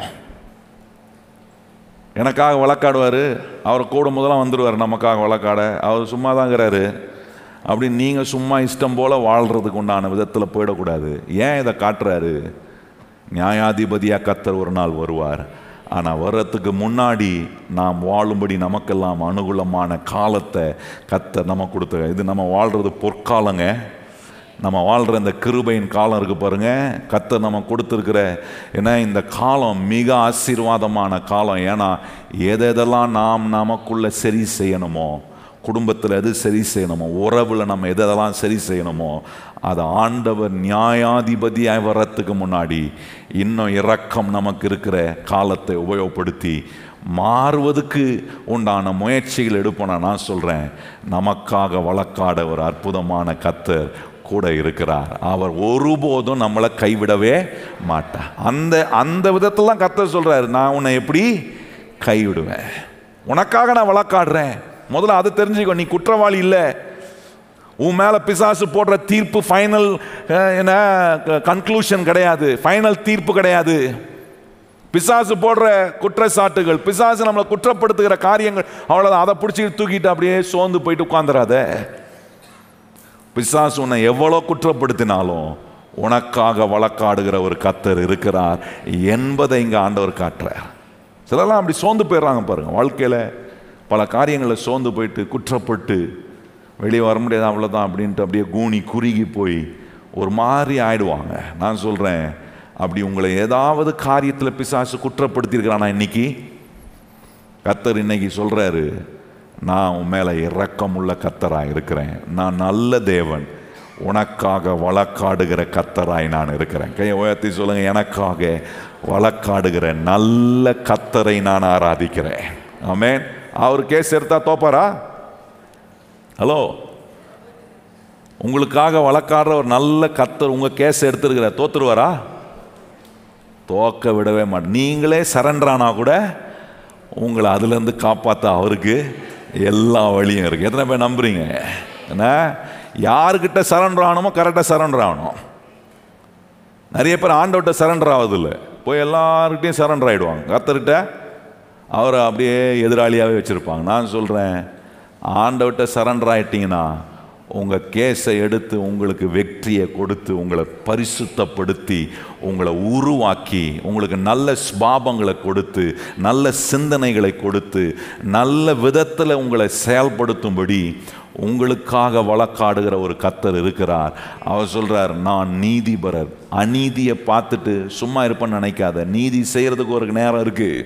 எனக்காக வழக்காடுவார், அவர் கூட முதலாம் வந்துடுவார் நமக்காக வழக்காட, அவர் சும்மா தாங்கிறாரு அப்படின்னு நீங்கள் சும்மா இஷ்டம் போல் வாழ்கிறதுக்கு உண்டான விதத்தில் போயிடக்கூடாது. ஏன் இதை காட்டுறாரு? நியாயாதிபதியாக கர்த்தர் ஒரு நாள் வருவார். ஆனால் வர்றதுக்கு முன்னாடி நாம் வாழும்படி நமக்கெல்லாம் அனுகூலமான காலத்தை கர்த்தர் நமக்கு கொடுத்த, இது நம்ம வாழ்கிறது பொற்காலங்க. நம்ம வாழ்கிற இந்த கிருபையின் காலம் இருக்குது பாருங்க, கர்த்தர் நம்ம கொடுத்துருக்கிற. ஏன்னா இந்த காலம் மிக ஆசீர்வாதமான காலம். ஏன்னா எதெல்லாம் நாம் நமக்குள்ளே சரி செய்யணுமோ, குடும்பத்தில் எது சரி செய்யணுமோ, உறவில் நம்ம எதெல்லாம் சரி செய்யணுமோ, அதை ஆண்டவர் நியாயாதிபதியாக வர்றதுக்கு முன்னாடி இன்னும் இரக்கம் நமக்கு இருக்கிற காலத்தை உபயோகப்படுத்தி மாறுவதுக்கு உண்டான முயற்சிகள் எடுப்போம். நான் சொல்கிறேன், நமக்காக வழக்காட ஒரு அற்புதமான கர்த்தர் கூட இருக்கிறார். அவர் ஒருபோதும் நம்மளை கைவிடவே மாட்டார். அந்த அந்த விதத்தில் தான் கர்த்தர் சொல்கிறார், நான் உன்னை எப்படி கைவிடுவேன், உனக்காக நான் வழக்காடுறேன். முதல்ல அதை தெரிஞ்சுக்கோ, நீ குற்றவாளி இல்லை. உன் மேலே பிசாசு போடுற தீர்ப்பு ஃபைனல் என்ன கன்க்ளூஷன் கிடையாது, ஃபைனல் தீர்ப்பு கிடையாது. பிசாசு போடுற குற்றச்சாட்டுகள், பிசாசு நம்மளை குற்றப்படுத்துகிற காரியங்கள், அவ்வளோதான். அதை பிடிச்சிட்டு தூக்கிட்டு அப்படியே சோர்ந்து போயிட்டு உட்காந்துடாத. பிசாசு உன்னை எவ்வளோ குற்றப்படுத்தினாலும் உனக்காக வழக்காடுகிற ஒரு கர்த்தர் இருக்கிறார் என்பதை இங்கே ஆண்டவர் காட்டுறார். சிலர்லாம் அப்படி சோர்ந்து போயிடுறாங்க பாருங்கள், வாழ்க்கையில் பல காரியங்களில் சோர்ந்து போயிட்டு குற்றப்பட்டு வெளியே வர முடியாது, அவ்வளோதான் அப்படின்ட்டு அப்படியே கூனி குறுகி போய் ஒரு மாதிரி ஆயிடுவாங்க. நான் சொல்கிறேன், அப்படி உங்களை ஏதாவது காரியத்தில் பிசாசு குற்றப்படுத்தியிருக்கிறானா இன்னைக்கு? கர்த்தர் இன்னைக்கு சொல்றாரு, நான் உன் மேலே இரக்கமுள்ள கர்த்தராய் இருக்கிறேன், நான் நல்ல தேவன், உனக்காக வழக்காடுகிற கர்த்தராய் நான் இருக்கிறேன். கையை உயர்த்தி சொல்லுங்க, எனக்காக வழக்காடுகிற நல்ல கர்த்தரை நான் ஆராதிக்கிறேன். ஆமென். அவர் கேஸ் எடுத்தா தோப்பாரா? ஹலோ, உங்களுக்காக வழக்காடுற ஒரு நல்ல கர்த்தர் உங்க கேஸ் எடுத்துருக்கிற, தோத்துருவாரா? தோக்க விடவே மாட்டேன். நீங்களே சரண்டரானா கூட உங்களை அதுலேருந்து காப்பாற்ற அவருக்கு எல்லா வழியும் இருக்குது. எத்தனை பேர் நம்புறீங்க? என்ன, யாருக்கிட்ட சரண்டர் ஆகணுமோ கரெக்டாக சரண்டர் ஆகணும். நிறைய பேர் ஆண்டவர்கிட்ட சரண்டர் ஆகுதில்லை, போய் எல்லாருக்கிட்டையும் சரண்டர் ஆகிடுவாங்க. கர்த்தர்கிட்ட அவரை அப்படியே எதிராளியாகவே வச்சுருப்பாங்க. நான் சொல்கிறேன், ஆண்டவர்கிட்ட சரண்டர் ஆகிட்டீங்கன்னா உங்கள் கேஸை எடுத்து உங்களுக்கு வெற்றியை கொடுத்து உங்களை பரிசுத்தப்படுத்தி உங்களை உருவாக்கி உங்களுக்கு நல்ல ஸ்பாபங்களை கொடுத்து நல்ல சிந்தனைகளை கொடுத்து நல்ல விதத்தில் உங்களை செயல்படுத்தும்படி உங்களுக்காக வழக்காடுகிற ஒரு கர்த்தர் இருக்கிறார். அவர் சொல்கிறார், நான் நீதிபரர். அநீதியை பார்த்துட்டு சும்மா இருப்பேன்னு நினைக்காத, நீதி செய்கிறதுக்கு ஒரு நேரம் இருக்குது.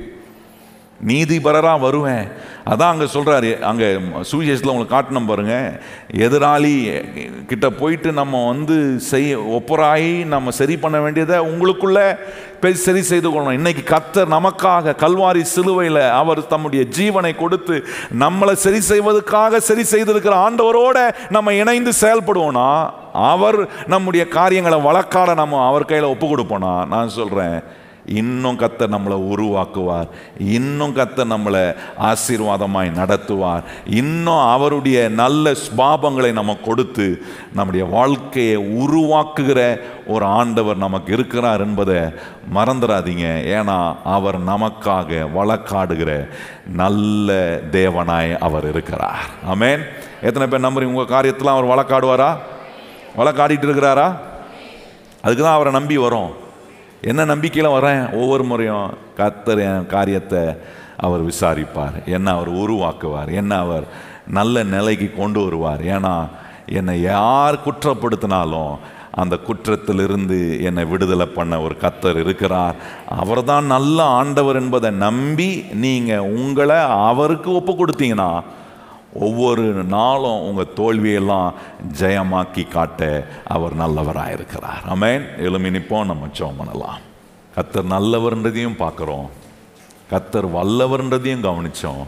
நீதிபரராக வருவேன். அதான் அங்கே சொல்கிறாரு, அங்கே சுவிசேஷத்தில் உங்களுக்கு காட்டணும் பாருங்க, எதிராளி கிட்ட போயிட்டு நம்ம வந்து செய் ஒப்பராகி நம்ம சரி பண்ண வேண்டியதை உங்களுக்குள்ள போய் சரி செய்து கொள்ளணும். இன்னைக்கு கர்த்தர் நமக்காக கல்வாரி சிலுவையில் அவர் தம்முடைய ஜீவனை கொடுத்து நம்மளை சரி செய்வதற்காக சரி செய்திருக்கிற ஆண்டவரோட நம்ம இணைந்து செயல்படுவோம்னா, அவர் நம்முடைய காரியங்களை வழக்காட நம்ம அவர் கையில் ஒப்பு கொடுப்போனா, நான் சொல்கிறேன், இன்னும் கர்த்தர் நம்மளை உருவாக்குவார், இன்னும் கர்த்தர் நம்மளை ஆசீர்வாதமாய் நடத்துவார், இன்னும் அவருடைய நல்ல ஸ்பாபங்களை நம்ம கொடுத்து நம்முடைய வாழ்க்கையை உருவாக்குகிற ஒரு ஆண்டவர் நமக்கு இருக்கிறார் என்பதை மறந்துடாதீங்க. ஏன்னா அவர் நமக்காக வழக்காடுகிற நல்ல தேவனாய் அவர் இருக்கிறார். ஆமென். எத்தனை பேர் நம்புறீங்க உங்கள் காரியத்தில் அவர் வழக்காடுவாரா? வழக்காடிட்டு இருக்கிறாரா? அதுக்கு தான் அவரை நம்பி வரோம். என்ன நம்பிக்கையில் வரேன்? ஒவ்வொரு முறையும் கர்த்தர் என் காரியத்தை அவர் விசாரிப்பார், என்ன அவர் உருவாக்குவார், என்ன அவர் நல்ல நிலைக்கு கொண்டு வருவார். ஏன்னா என்னை யார் குற்றப்படுத்தினாலும் அந்த குற்றத்திலிருந்து என்னை விடுதலை பண்ண ஒரு கர்த்தர் இருக்கிறார். அவர் தான் நல்ல ஆண்டவர் என்பதை நம்பி நீங்கள் உங்களை அவருக்கு ஒப்பு கொடுத்தீங்கன்னா ஒவ்வொரு நாளும் உங்கள் தோல்வியெல்லாம் ஜெயமாக்கி காட்ட அவர் நல்லவராக இருக்கிறார். ஆமென். எழுமி நிற்போம், நம்ம ஜெபம் பண்ணலாம். கர்த்தர் நல்லவர்ன்றதையும் பார்க்குறோம், கர்த்தர் வல்லவர்ன்றதையும் கவனித்தோம்,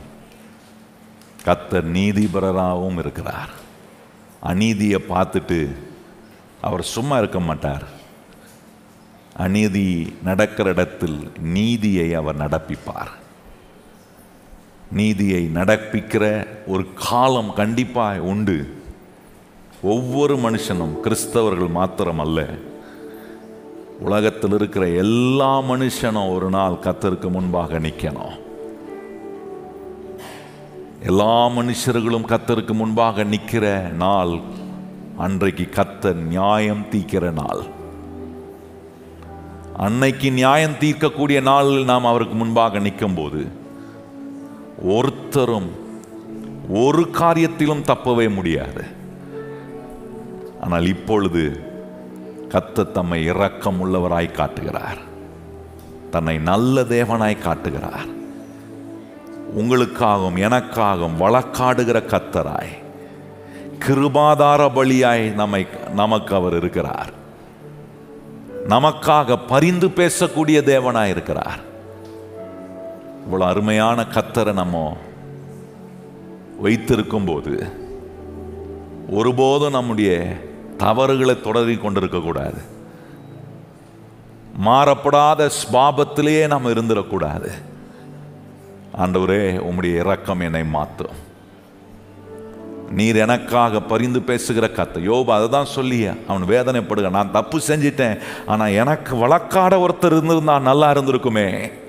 கர்த்தர் நீதிபரராகவும் இருக்கிறார். அநீதியை பார்த்துட்டு அவர் சும்மா இருக்க மாட்டார். அநீதி நடக்கிற இடத்தில் நீதியை அவர் நடப்பிப்பார். நீதியை நடப்பிக்கிற ஒரு காலம் கண்டிப்பாக உண்டு. ஒவ்வொரு மனுஷனும், கிறிஸ்தவர்கள் மாத்திரமல்ல, உலகத்தில் இருக்கிற எல்லா மனுஷனும் ஒரு நாள் கர்த்தருக்கு முன்பாக நிற்கணும். எல்லா மனுஷர்களும் கர்த்தருக்கு முன்பாக நிற்கிற நாள் அன்றைக்கு கர்த்தர் நியாயம் தீர்க்கிற நாள். அன்னைக்கு நியாயம் தீர்க்கக்கூடிய நாளில் நாம் அவருக்கு முன்பாக நிற்கும் போது ஒருத்தரும் ஒரு காரியத்திலும் தப்பவே முடியாது. ஆனால் இப்பொழுது கர்த்தர் தம்மை இரக்கம் உள்ளவராய் காட்டுகிறார், தன்னை நல்ல தேவனாய் காட்டுகிறார். உங்களுக்காகவும் எனக்காகவும் வழக்காடுகிற கர்த்தராய், கிருபாதார பலியாய் நம்மை நமக்கு அவர் இருக்கிறார். நமக்காக பரிந்து பேசக்கூடிய தேவனாய் இருக்கிறார். இவ்வளோ அருமையான கர்த்தரை நம்ம வைத்திருக்கும் போது ஒருபோதும் நம்முடைய தவறுகளை தொடரி கொண்டிருக்கக்கூடாது. மாறப்படாத ஸ்பாபத்திலேயே நாம் இருந்துடக்கூடாது. ஆண்டவரே, உம்முடைய இரக்கம் என்னை மாற்றும். நீர் எனக்காக பரிந்து பேசுகிற கர்த்தர். யோபு அதை தான் சொல்லி அவன் வேதனைப்படுக, நான் தப்பு செஞ்சிட்டேன், ஆனால் எனக்கு வழக்காட ஒருத்தர் இருந்திருந்தா நல்லா இருந்திருக்குமே.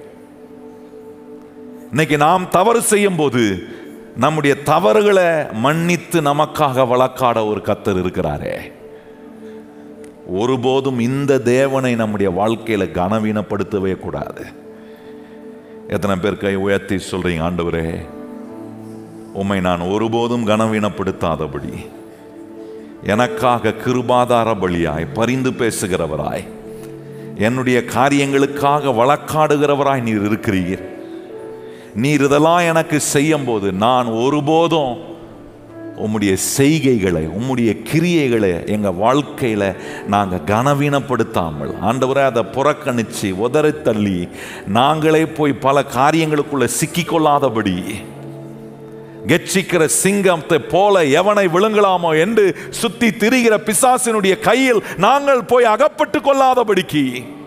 இன்னைக்கு நாம் தவறு செய்யும் போது நம்முடைய தவறுகளை மன்னித்து நமக்காக வழக்காட ஒரு கர்த்தர் இருக்கிறாரே. ஒருபோதும் இந்த தேவனை நம்முடைய வாழ்க்கையில கனவீனப்படுத்தவே கூடாது. எத்தனை பேர் கை உயர்த்தி சொல்றீங்க, ஆண்டவரே, உம்மை நான் ஒருபோதும் கனவீனப்படுத்தாதபடி எனக்காக கிருபாதார பலியாய் பரிந்து பேசுகிறவராய் என்னுடைய காரியங்களுக்காக வழக்காடுகிறவராய் நீர் இருக்கிறீர். நீர் இதெல்லாம் எனக்கு செய்யும் போது நான் ஒருபோதும் உம்முடைய செய்கைகளை, உம்முடைய கிரியைகளை எங்கள் வாழ்க்கையில் நாங்கள் கனவீனப்படுத்தாமல், ஆண்டவரே, அதை புறக்கணித்து உதறி தள்ளி நாங்களே போய் பல காரியங்களுக்குள்ளே சிக்கிக்கொள்ளாதபடி, கெச்சிக்கிற சிங்கத்தை போல எவனை விழுங்கலாமோ என்று சுத்தி திரிகிற பிசாசினுடைய கையில் நாங்கள் போய் அகப்பட்டு கொள்ளாதபடிக்கு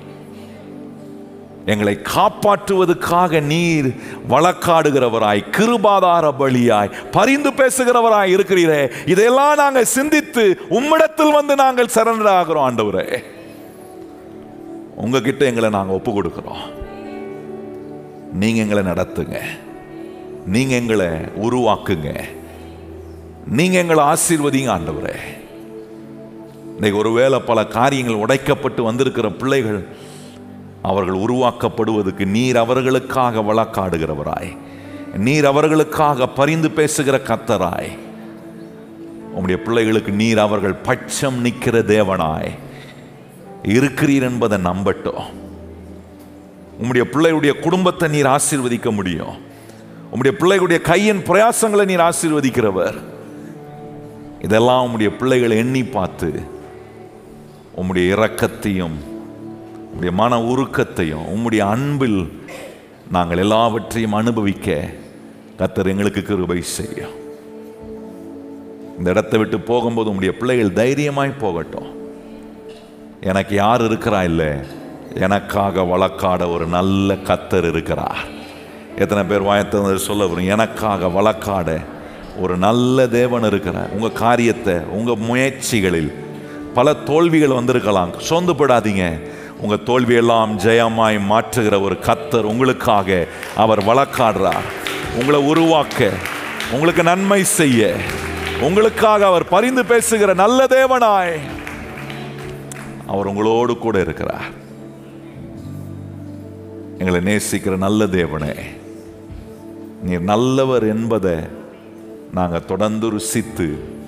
எங்களை காப்பாற்றுவதற்காக நீர் வழக்காடுகிறவராய், கிருபாதார பலியாய், பரிந்து பேசுகிறவராய் இருக்கிறீரே. இதெல்லாம் நாங்கள் சிந்தித்து உம்மிடத்தில் வந்து நாங்கள் சரண்டர் ஆகிறோம். ஆண்டவரே, உங்ககிட்ட எங்களை நாங்கள் ஒப்பு கொடுக்கிறோம். நீங்க எங்களை நடத்துங்க, நீங்க எங்களை உருவாக்குங்க, நீங்க எங்களை ஆசீர்வதிங்க. ஆண்டவரே, இன்னைக்கு ஒருவேளை பல காரியங்கள் உடைக்கப்பட்டு வந்திருக்கிற பிள்ளைகள், அவர்கள் உருவாக்கப்படுவதற்கு நீர் அவர்களுக்காக வழக்காடுகிறவராய், நீர் அவர்களுக்காக பரிந்து பேசுகிற கர்த்தராய், உம்முடைய பிள்ளைகளுக்கு நீர் அவர்கள் பட்சம் நிற்கிற தேவனாய் இருக்கிறீர் என்பதை நம்பட்டும். உம்முடைய பிள்ளைகளுடைய குடும்பத்தை நீர் ஆசீர்வதிக்க முடியும். உம்முடைய பிள்ளைகளுடைய கையின் பிரயாசங்களை நீர் ஆசீர்வதிக்கிறவர். இதெல்லாம் உம்முடைய பிள்ளைகளை எண்ணி பார்த்து உம்முடைய இரக்கத்தையும் உம்முடைய மன உருக்கத்தையும் உம்முடைய அன்பில் நாங்கள் எல்லாவற்றையும் அனுபவிக்க கர்த்தர் எங்களுக்கு கிருபை செய்யும். இந்த இடத்தை விட்டு போகும்போது உம்முடைய பிள்ளைகள் தைரியமாய் போகட்டும். எனக்கு யார் இருக்கிறா? இல்லை, எனக்காக வழக்காட ஒரு நல்ல கர்த்தர் இருக்கிறார். எத்தனை பேர் வாயத்தை சொல்ல வரும்? எனக்காக வழக்காட ஒரு நல்ல தேவன் இருக்கிறார். உங்கள் காரியத்தை, உங்கள் முயற்சிகளில் பல தோல்விகள் வந்திருக்கலாம், சோர்ந்து போடாதீங்க. உங்கள் தோல்வியெல்லாம் ஜெயமாய் மாற்றுகிற ஒரு கர்த்தர் உங்களுக்காக அவர் வழக்காடுறார். உங்களை உருவாக்க, உங்களுக்கு நன்மை செய்ய, உங்களுக்காக அவர் பரிந்து பேசுகிற நல்ல தேவனாய் அவர் உங்களோடு கூட இருக்கிறார். எங்களை நேசிக்கிற நல்ல தேவனே, நீர் நல்லவர் என்பதை நாங்கள் தொடர்ந்து ருசித்து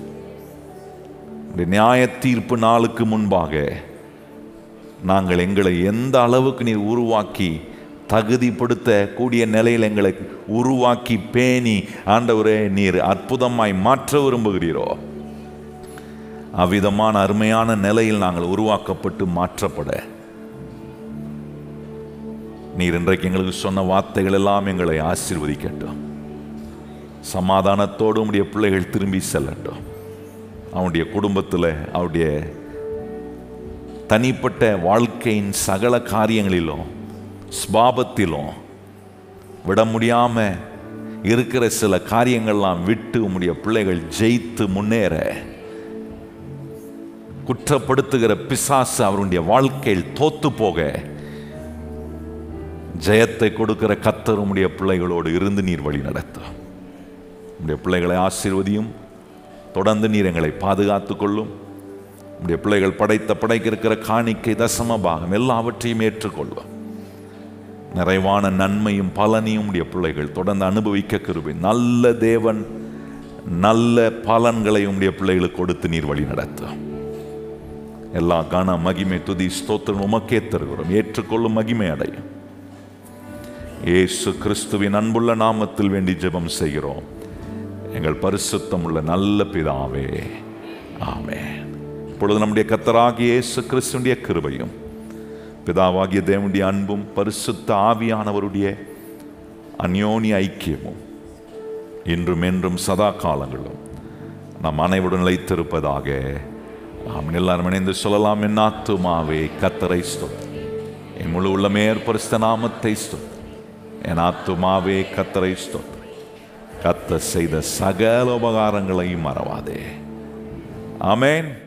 நியாய தீர்ப்பு நாளுக்கு முன்பாக நாங்கள் எங்களை எந்த அளவுக்கு நீர் உருவாக்கி தகுதிப்படுத்த கூடிய நிலையில் எங்களை உருவாக்கி பேணி ஆண்டவரே நீர் அற்புதமாய் மாற்ற விரும்புகிறீரோ, அவ்விதமான அருமையான நிலையில் நாங்கள் உருவாக்கப்பட்டு மாற்றப்பட நீர் இன்றைக்கு எங்களுக்கு சொன்ன வார்த்தைகள் எல்லாம் எங்களை ஆசீர்வதிக்கட்டும். சமாதானத்தோடு உம்முடைய பிள்ளைகள் திரும்பி செல்லட்டும். அவனுடைய குடும்பத்தில், அவருடைய தனிப்பட்ட வாழ்க்கையின் சகல காரியங்களிலும் ஸ்பாபத்திலும் விட முடியாமல் இருக்கிற சில காரியங்கள்லாம் விட்டு உம்முடைய பிள்ளைகள் ஜெயித்து முன்னேற, குற்றப்படுத்துகிற பிசாசு அவருடைய வாழ்க்கையில் தோத்து போக ஜெயத்தை கொடுக்கிற கர்த்தர் உம்முடைய பிள்ளைகளோடு இருந்து நீர் வழி நடத்தும். உம்முடைய பிள்ளைகளை ஆசீர்வதியும். தொடர்ந்து நீர் எங்களை பாதுகாத்து கொள்ளும். உம்முடைய பிள்ளைகள் படைத்த படைக்க இருக்கிற காணிக்கை, தசம பாகம் எல்லாவற்றையும் ஏற்றுக்கொள்ளும். நிறைவான நன்மையும் பலனையும் உடைய பிள்ளைகள் தொடர்ந்து அனுபவிக்க கிருபை. நல்ல தேவன் நல்ல பலன்களை உடைய பிள்ளைகளுக்கு கொடுத்து நீர் வழி நடத்தும். எல்லா கன மகிமை துதி ஸ்தோத்திரம் உமக்கே தருகிறோம். ஏற்றுக்கொள்ளும் மகிமை அடையும். இயேசு கிறிஸ்துவின் அன்புள்ள நாமத்தில் வேண்டி ஜெபம் செய்கிறோம் எங்கள் பரிசுத்தம் உள்ள நல்ல பிதாவே, ஆமென். இப்பொழுது நம்முடைய கர்த்தராகிய இயேசு கிறிஸ்துவினுடைய கிருபையும் பிதாவாகிய தேவனுடைய அன்பும் பரிசுத்த ஆவியானவருடைய அந்யோன்ய ஐக்கியமும் இன்றும் என்றும் சதா காலங்களும் நம் அனைவருடன் நிலைத்திருப்பதாக. ஆமென். எல்லாரும் இணைந்து சொல்லலாம். என் ஆத்துமாவே கர்த்தரை ஸ்தோத்திரி, என் முழு உள்ளமே பரிசுத்த நாமத்தை ஸ்தோத்திரி. என் ஆத்துமாவே கர்த்தரை ஸ்தோத்திரி, கர்த்தர் செய்த சகல உபகாரங்களையும் மறவாதே. ஆமென்.